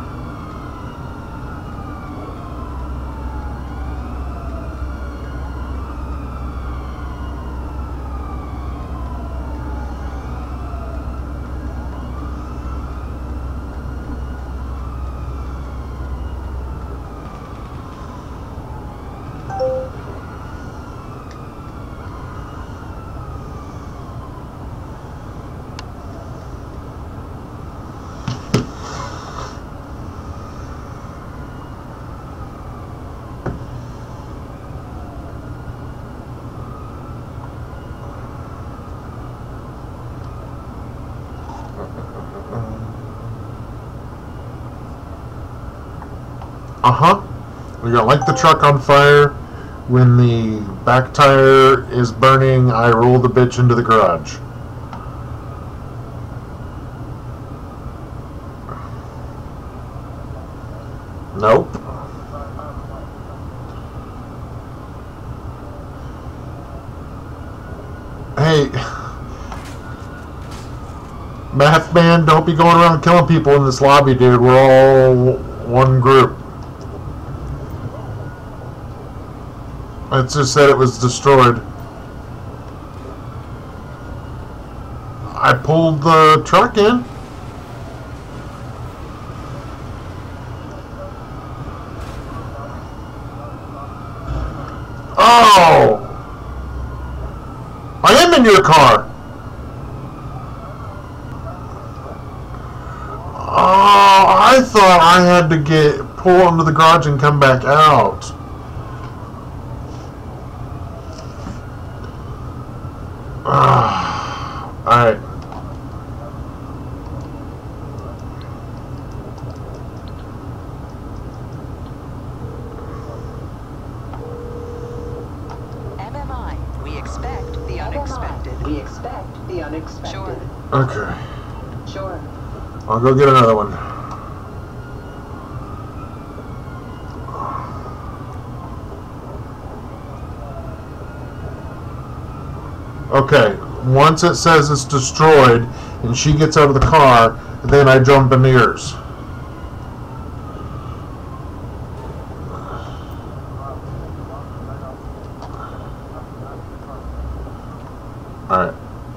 Speaker 1: Uh-huh. You're gonna light the truck on fire. When the back tire is burning, I roll the bitch into the garage. Nope. Hey, Math Man, don't be going around killing people in this lobby, dude. We're all one group. It just said it was destroyed. I pulled the truck in. Oh! I am in your car. Oh, I thought I had to get pull into the garage and come back out. Uh, Alright.
Speaker 3: M M I, we expect the unexpected.
Speaker 4: We expect the unexpected.
Speaker 3: Sure.
Speaker 1: Okay.
Speaker 4: Sure.
Speaker 1: I'll go get another one. Okay, once it says it's destroyed and she gets out of the car, then I jump in yours. Alright.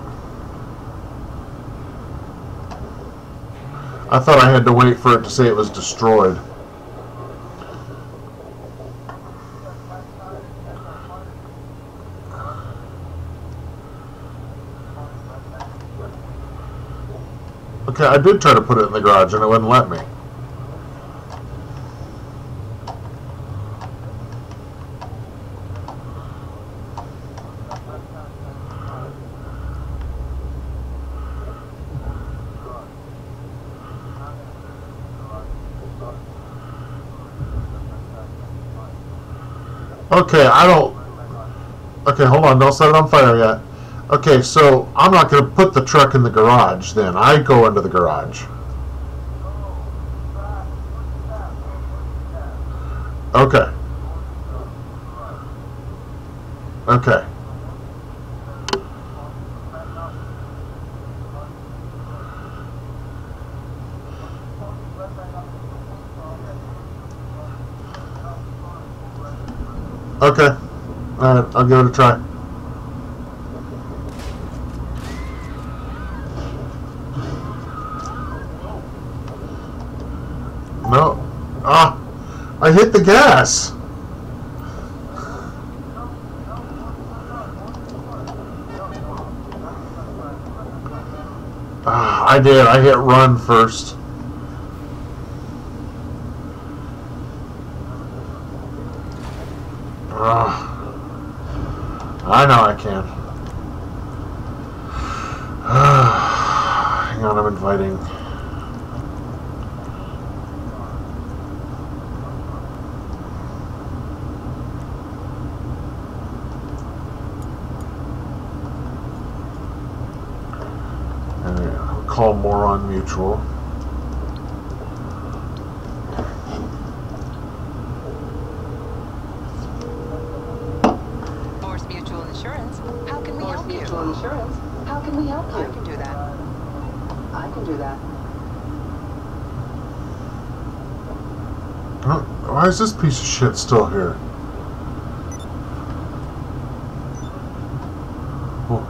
Speaker 1: I thought I had to wait for it to say it was destroyed. Okay, I did try to put it in the garage and it wouldn't let me. Okay, I don't... Okay, hold on, don't set it on fire yet. Okay, so I'm not going to put the truck in the garage then. I go into the garage. Okay. Okay. Okay. Alright, I'll give it a try. No. Ah! I hit the gas! Ah, I did. I hit run first. Ah. I know I can. Hang on, I'm inviting. I'll call Moron Mutual.
Speaker 3: Morse Mutual Insurance, how can we
Speaker 4: Morse
Speaker 3: help you?
Speaker 4: Mutual Insurance. How can we help you?
Speaker 3: I can do that.
Speaker 4: I can do that.
Speaker 1: Huh? Why is this piece of shit still here? Oh.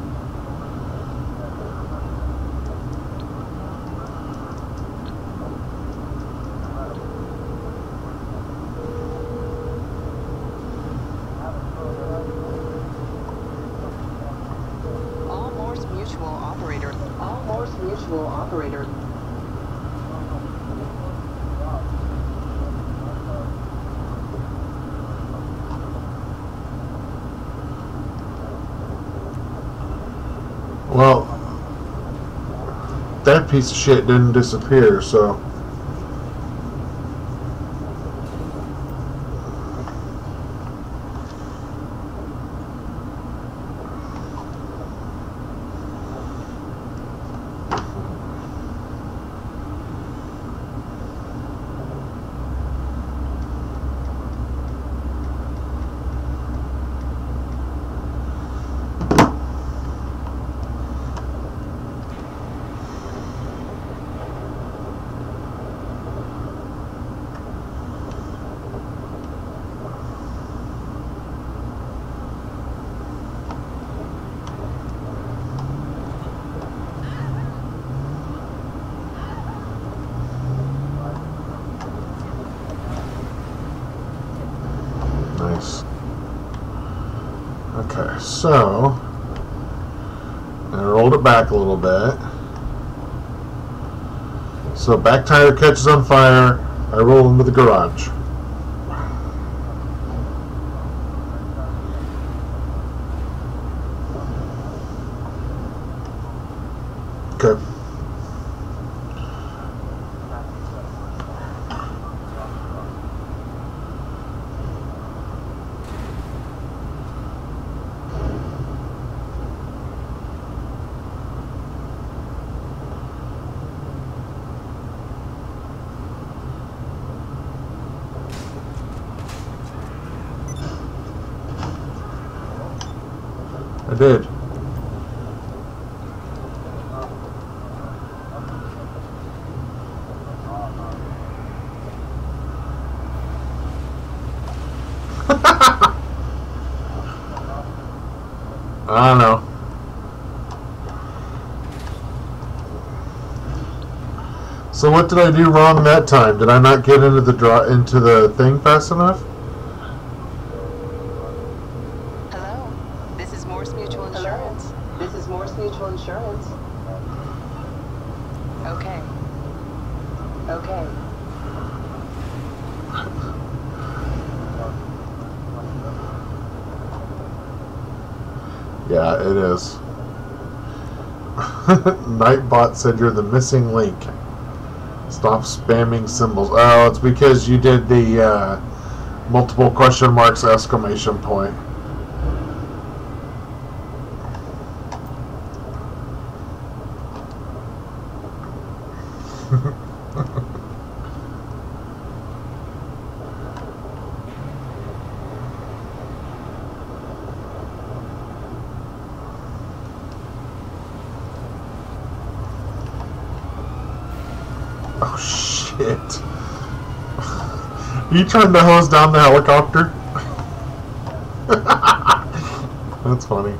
Speaker 3: All Morse Mutual operator.
Speaker 4: All Morse Mutual operator.
Speaker 1: Well, that piece of shit didn't disappear, so... Nice. Okay, so I rolled it back a little bit. So back tire catches on fire. I roll into the garage. Okay. I did. I don't know. So what did I do wrong that time? Did I not get into the draw into the thing fast enough?
Speaker 3: Hello, this is Morse Mutual
Speaker 4: Hello.
Speaker 3: Insurance.
Speaker 4: This is Morse Mutual Insurance.
Speaker 3: Okay.
Speaker 4: Okay.
Speaker 1: Yeah, it is. Nightbot said you're the missing link. Stop spamming symbols. Oh, it's because you did the uh, multiple question marks exclamation point. Oh shit. Are you trying to hose down the helicopter? That's funny.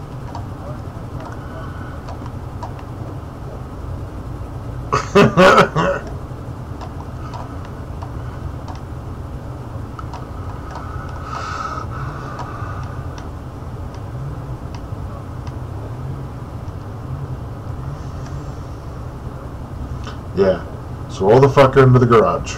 Speaker 1: Yeah. So roll the fucker into the garage.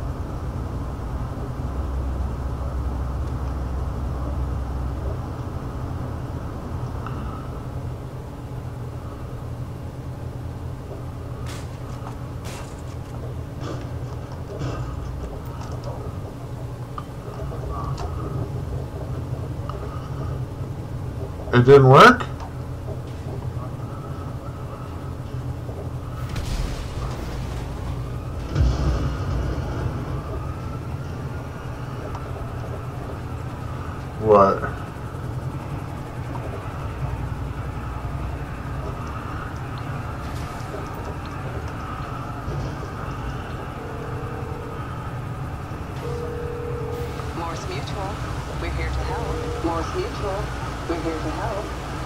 Speaker 1: It didn't work? What?
Speaker 3: Morse Mutual, we're here to help.
Speaker 4: Morse Mutual. We're here to help.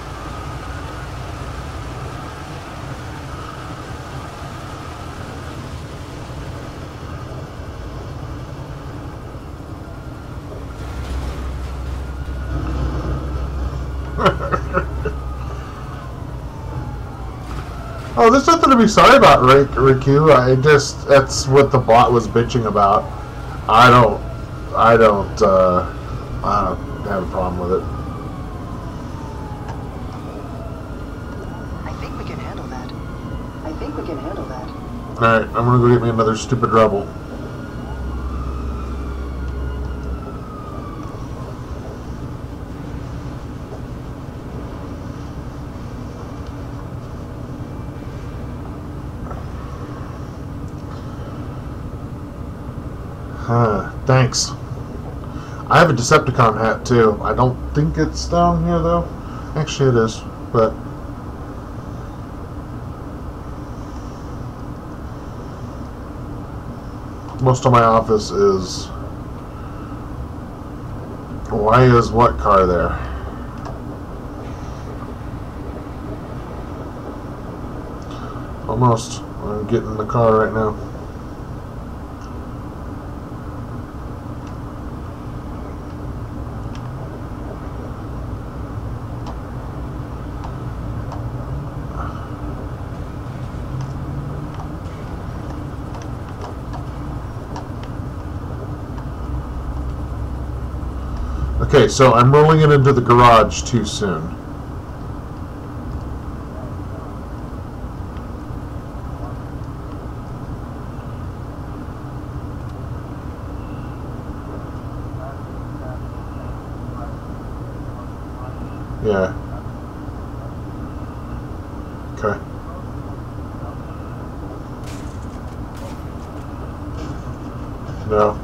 Speaker 1: Oh, there's nothing to be sorry about, Rick, Riku. I just, that's what the bot was bitching about. I don't, I don't, uh, I don't have a problem with it.
Speaker 3: I think we can handle that.
Speaker 4: I think we can handle that.
Speaker 1: Alright, I'm gonna go get me another stupid rebel. Huh, thanks. I have a Decepticon hat too. I don't think it's down here though. Actually it is, but most of my office is... Why is what car there? Almost. I'm getting in the car right now. Okay, so I'm rolling it into the garage too soon. Yeah. Okay. No.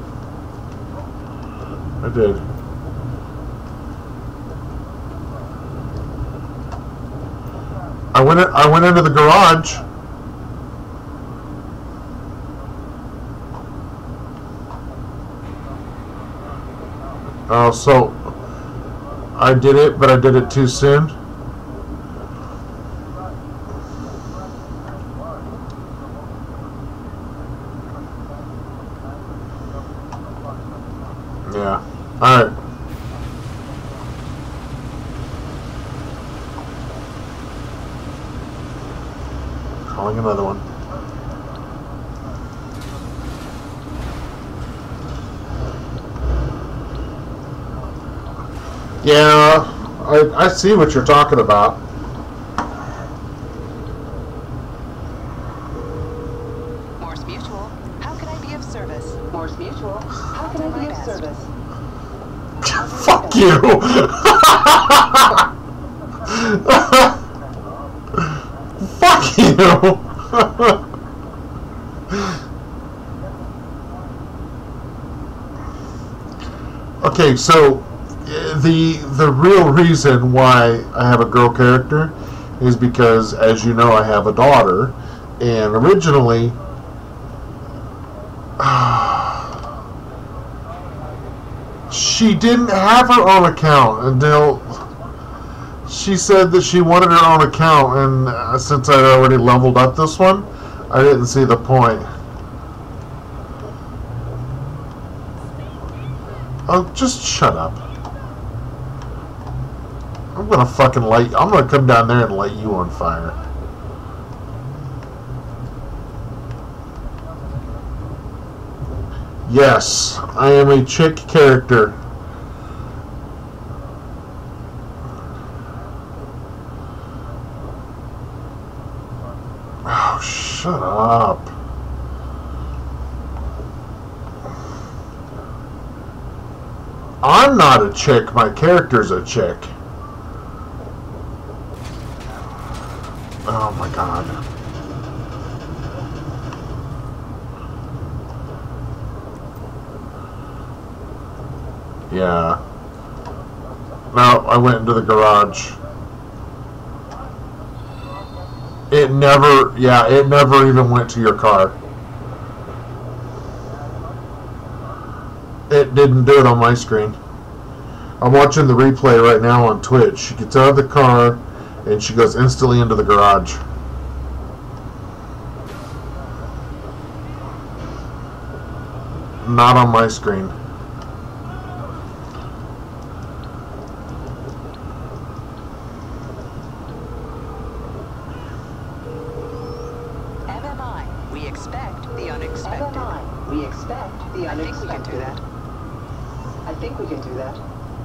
Speaker 1: I did. I went in, I went into the garage. Oh, so I did it, but I did it too soon. Yeah. All right. Calling another one. Yeah, I, I see what you're talking about.
Speaker 3: Morse Mutual, how can I be of service?
Speaker 4: Morse Mutual, how can I be of service?
Speaker 1: Fuck you! Fuck you! Okay, so the the real reason why I have a girl character is because, as you know, I have a daughter, and originally she didn't have her own account until she said that she wanted her own account, and uh, since I already leveled up this one, I didn't see the point. Oh, just shut up. I'm gonna fucking light. I'm gonna come down there and light you on fire. Yes, I am a chick character. Oh, shut up. I'm not a chick, my character's a chick. Oh my god. Yeah. No, I went into the garage. It never, yeah, it never even went to your car. It didn't do it on my screen. I'm watching the replay right now on Twitch. She gets out of the car and she goes instantly into the garage. Not on my screen.
Speaker 3: M M I, we expect the unexpected.
Speaker 4: M M I, we expect the
Speaker 3: I think we can
Speaker 4: unexpected.
Speaker 3: do that.
Speaker 4: I think we can do that.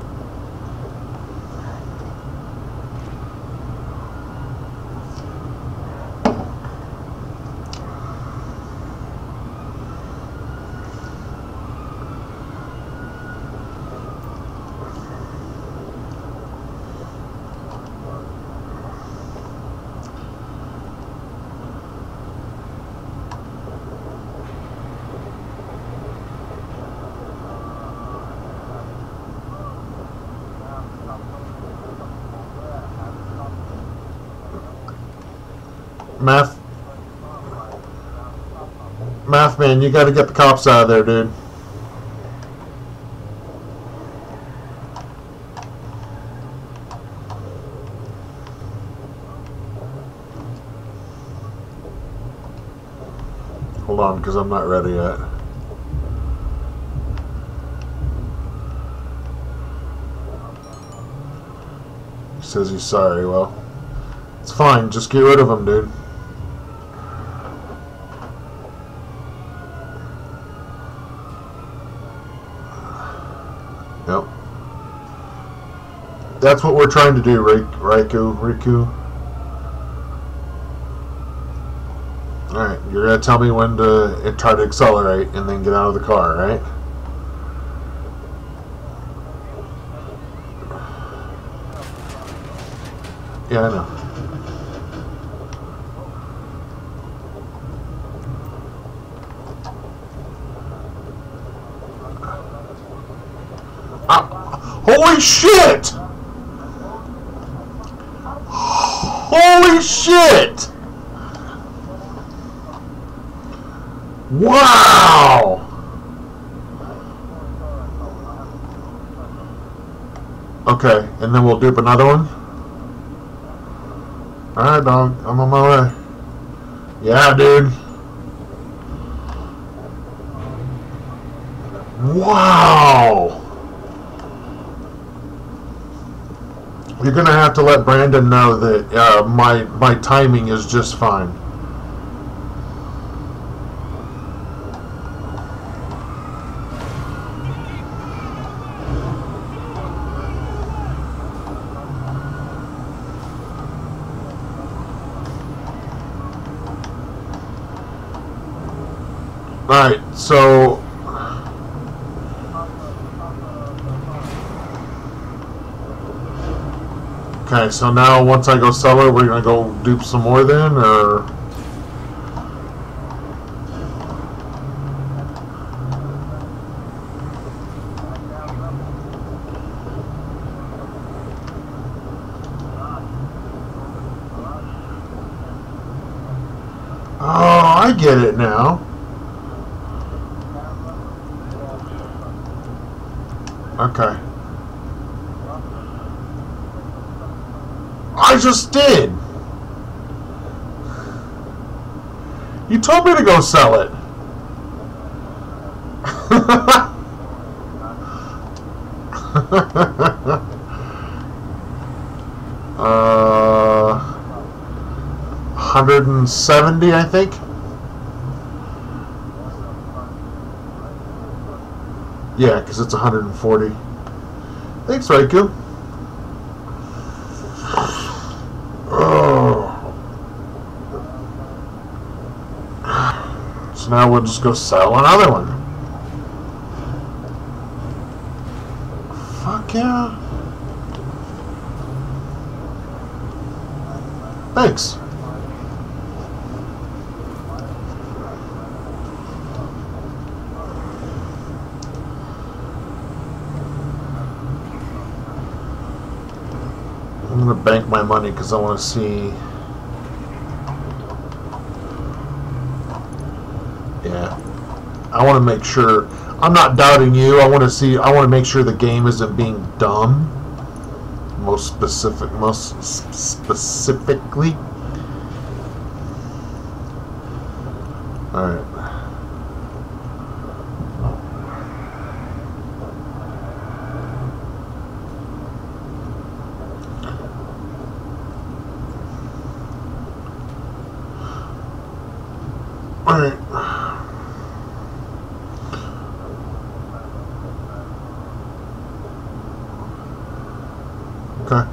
Speaker 1: Math. Math man, you gotta get the cops out of there, dude. Hold on, because I'm not ready yet. He says he's sorry. Well, it's fine. Just get rid of him, dude. Yep. That's what we're trying to do, Riku. Riku. Alright, you're going to tell me when to try to accelerate and then get out of the car, right? Yeah, I know. Ah, holy shit! Holy shit! Wow! Okay, and then we'll dupe another one. Alright, dog. I'm on my way. Yeah, dude. Wow! You're gonna have to let Brandon know that uh, my my timing is just fine. Alright, so okay, so now once I go cellar, we're gonna go dupe some more then, or oh, I get it now. Okay. I just did. You told me to go sell it. uh, one hundred seventy, I think. Yeah, because it's one hundred forty. Thanks, Raikou. Oh. So now we'll just go sell another one. Fuck yeah. Thanks. I'm gonna bank my money because I want to see. Yeah, I want to make sure. I'm not doubting you. I want to see. I want to make sure the game isn't being dumb. Most specific. Most s specifically. All right. Alright. Okay.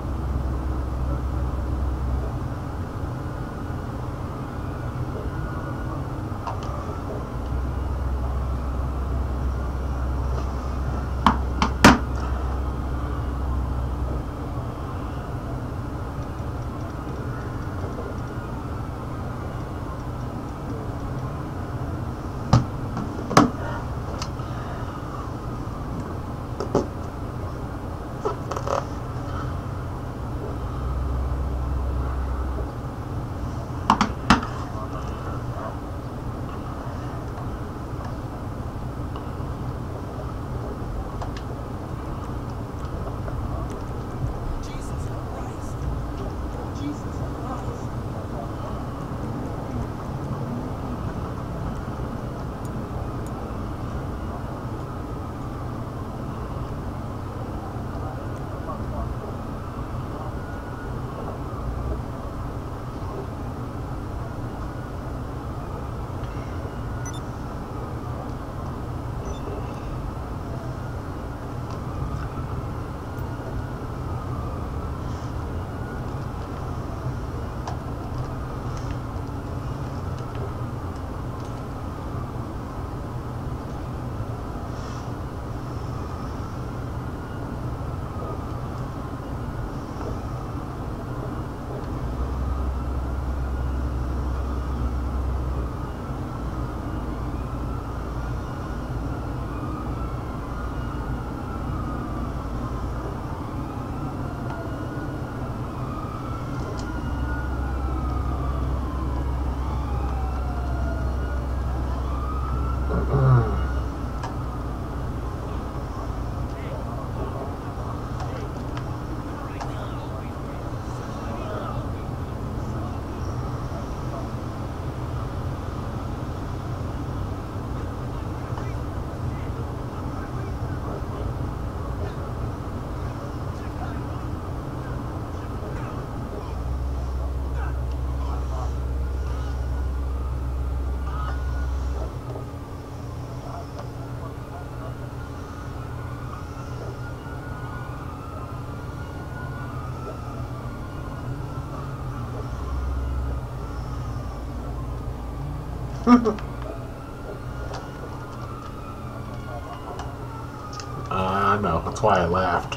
Speaker 1: I know, that's why I laughed.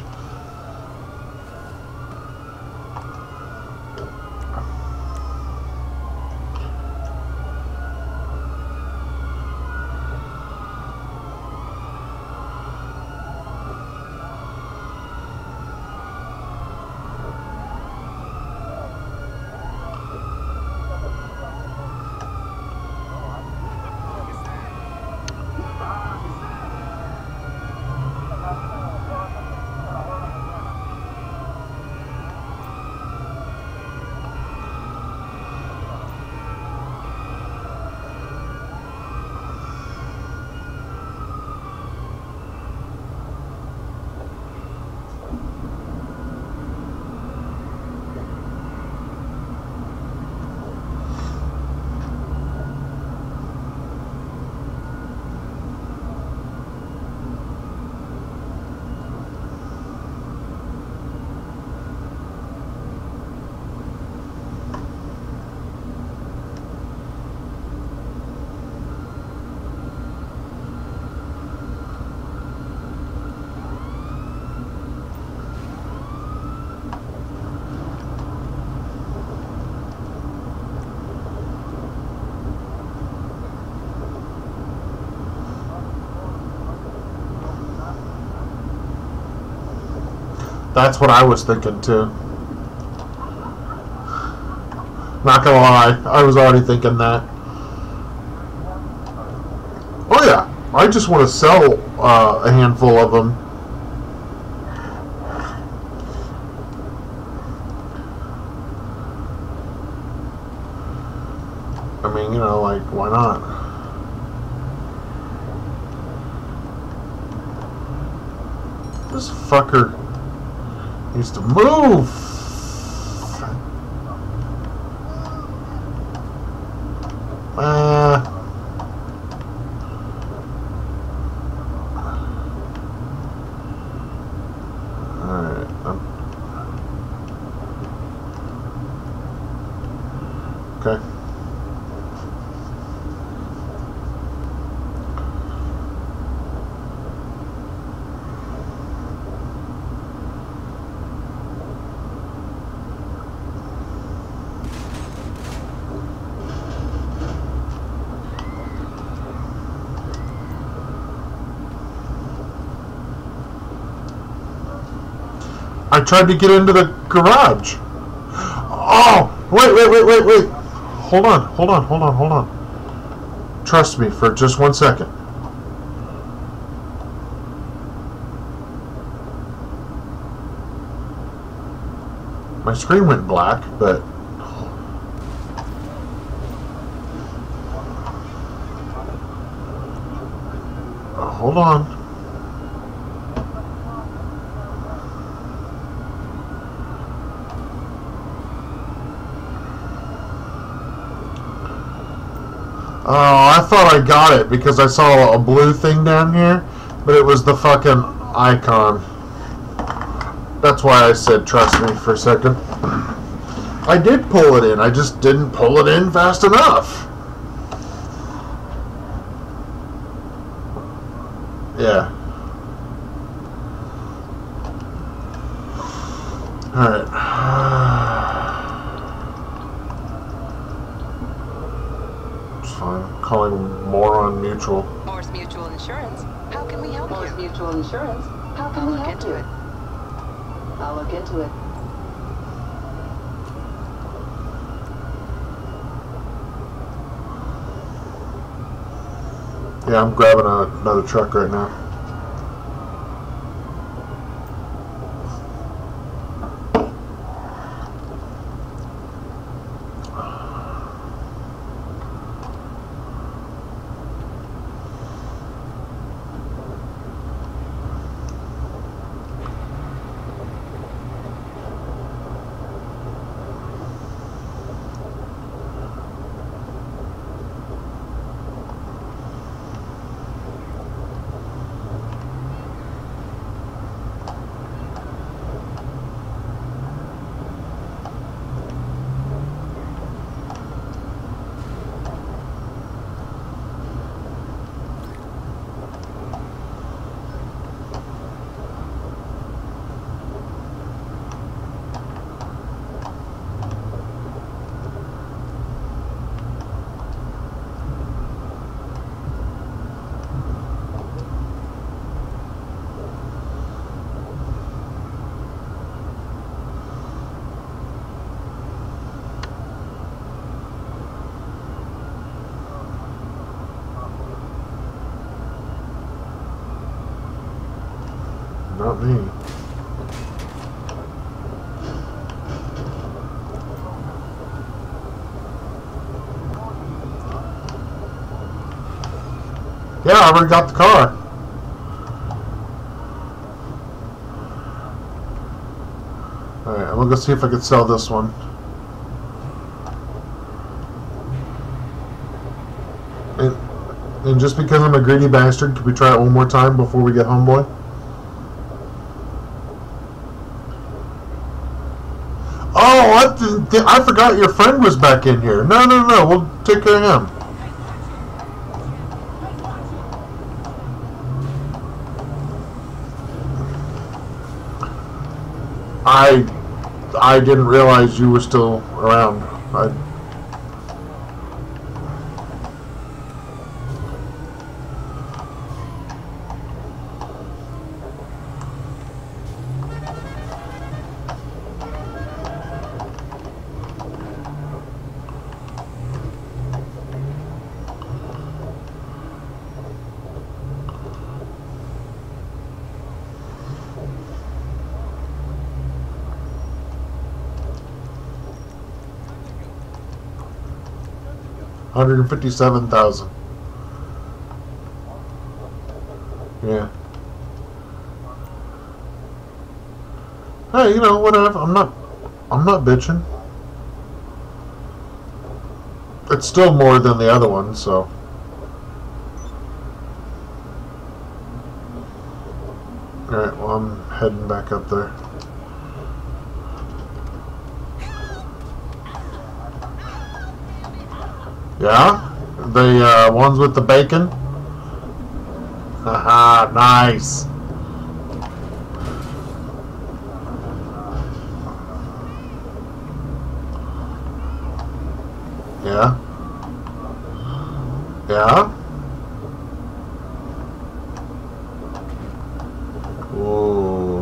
Speaker 1: That's what I was thinking too. Not gonna lie, I was already thinking that. Oh yeah, I just want to sell uh, a handful of them. I mean, you know, like, why not? This fucker needs to move. Uh, Alright. Um, okay. I tried to get into the garage. Oh, wait, wait, wait, wait, wait. Hold on, hold on, hold on, hold on. Trust me for just one second. My screen went black, but... Oh, hold on. Oh, I thought I got it because I saw a blue thing down here, but it was the fucking icon. That's why I said trust me for a second. I did pull it in, I just didn't pull it in fast enough. Yeah. Alright. I'm calling Moron Mutual.
Speaker 3: Morse Mutual Insurance. How can we help
Speaker 4: Morse
Speaker 3: you?
Speaker 4: Mutual Insurance. How can
Speaker 3: I'll
Speaker 4: we
Speaker 3: look
Speaker 4: help
Speaker 3: into
Speaker 4: you?
Speaker 3: it.
Speaker 4: I'll look into it.
Speaker 1: Yeah, I'm grabbing a, another truck right now. not me. Yeah, I already got the car. Alright, I'm gonna go see if I can sell this one. And, and just because I'm a greedy bastard, can we try it one more time before we get home, boy? Oh, I, th th I forgot your friend was back in here. No, no, no, we'll take care of him. I I didn't realize you were still around. I, one hundred fifty-seven thousand. Yeah. Hey, you know, whatever. I'm not I'm not bitching. It's still more than the other one, so. Alright, well, I'm heading back up there. Yeah? The uh, ones with the bacon? Haha, nice. Yeah? Yeah? Ooh.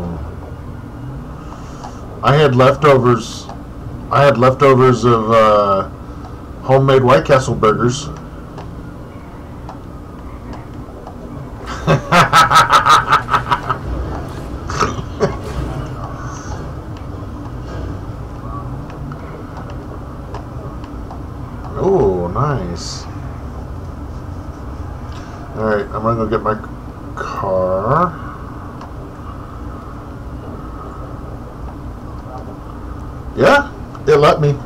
Speaker 1: I had leftovers. I had leftovers of uh, homemade White Castle burgers. Oh, nice. Alright, I'm gonna go get my car. Yeah, it let me.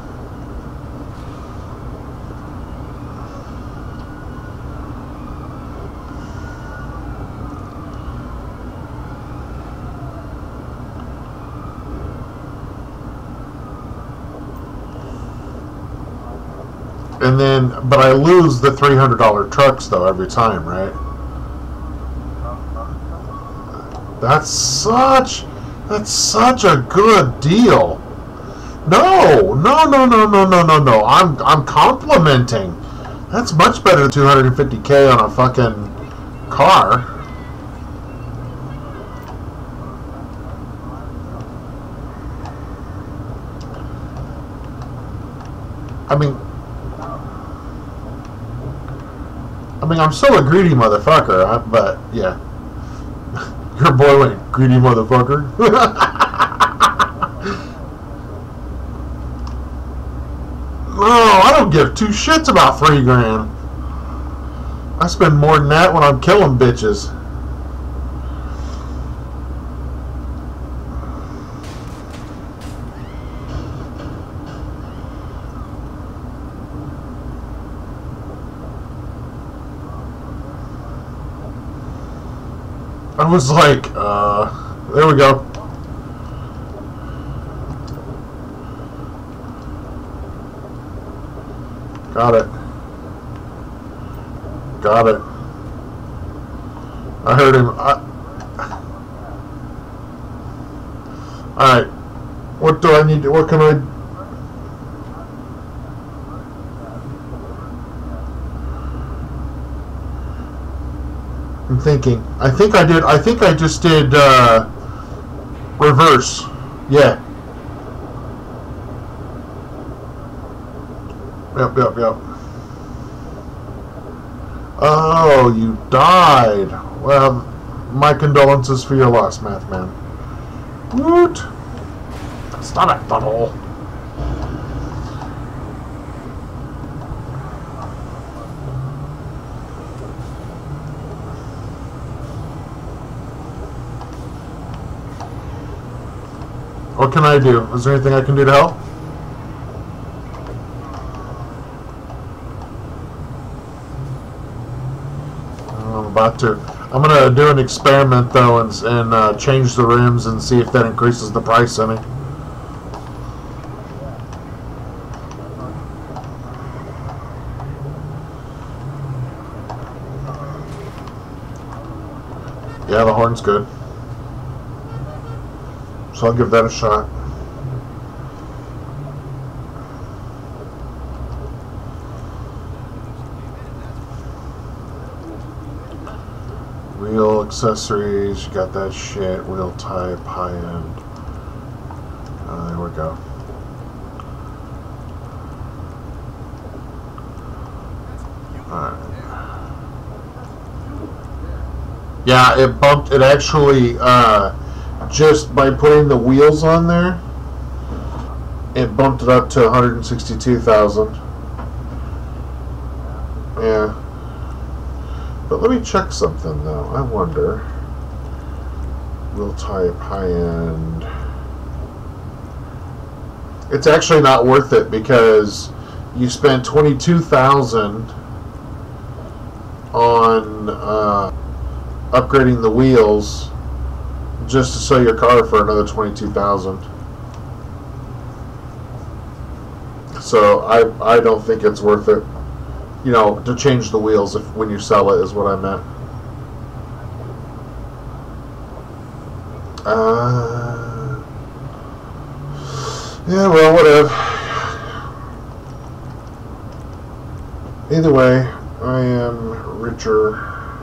Speaker 1: And then, but I lose the three hundred dollar trucks though every time, right? That's such, that's such a good deal. No, no, no, no, no, no, no, no. I'm, I'm complimenting. That's much better than two hundred fifty K on a fucking car. I mean, I mean, I'm still a greedy motherfucker, I, but yeah. Your boy went, greedy motherfucker. No, I don't give two shits about three grand. I spend more than that when I'm killing bitches. I was like, uh, there we go. Got it. Got it. I heard him. I... Alright. What do I need to, what can I... I'm thinking. I think I did, I think I just did, uh, reverse. Yeah. Yep, yep, yep. Oh, you died. Well, my condolences for your loss, Math Man. Woot! Stop it, butthole. What can I do? Is there anything I can do to help? I'm about to. I'm gonna do an experiment though, and, and uh, change the rims and see if that increases the price any. Yeah, the horn's good. So I'll give that a shot. Wheel accessories, you got that shit. Wheel type, high end. Uh, there we go. Alright. Yeah, it bumped, it actually, uh, just by putting the wheels on there, it bumped it up to one hundred sixty-two thousand. Yeah. But let me check something though. I wonder. Wheel type, high end. It's actually not worth it because you spend twenty-two thousand on uh, upgrading the wheels just to sell your car for another twenty-two thousand. So I I don't think it's worth it. You know, to change the wheels if when you sell it is what I meant. Uh, yeah, well, whatever. Either way, I am richer.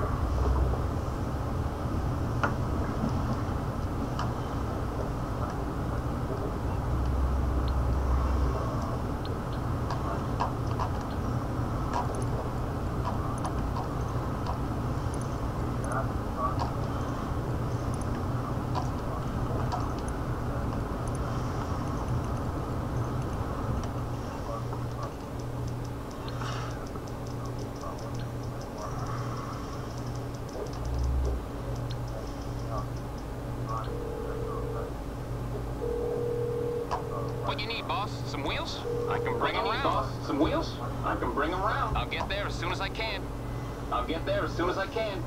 Speaker 5: What you need, boss? Some wheels? I can bring them around. Boss, some wheels? I can bring them around. I'll get there as soon as I can. I'll get there as soon as I can.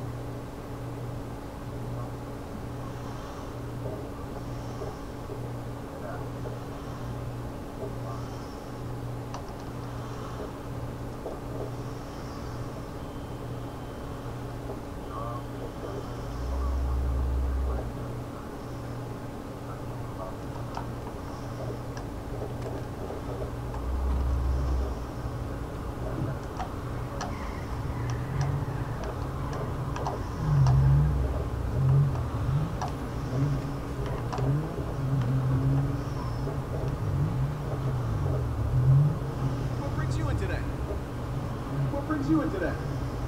Speaker 6: You in today?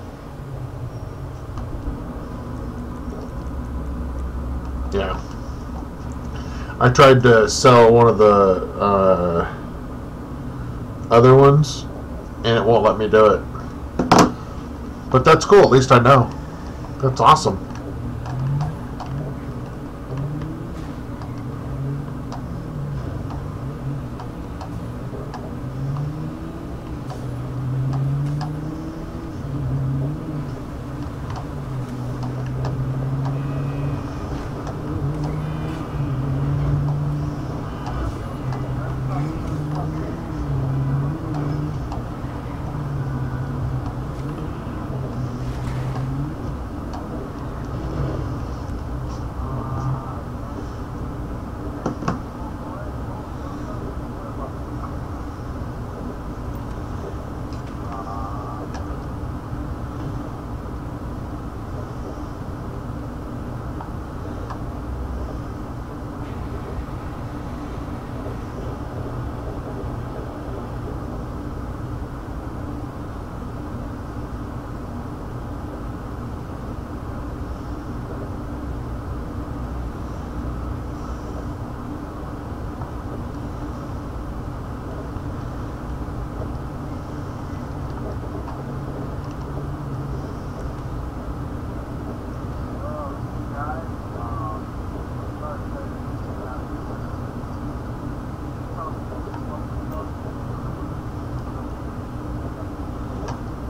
Speaker 1: Yeah. I tried to sell one of the uh, other ones, and it won't let me do it. But that's cool. At least I know. That's awesome.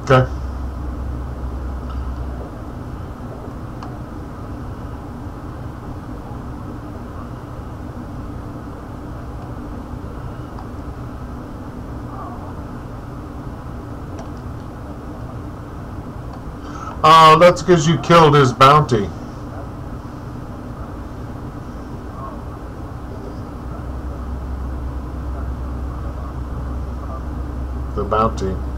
Speaker 1: Okay. Oh, that's because you killed his bounty. The bounty.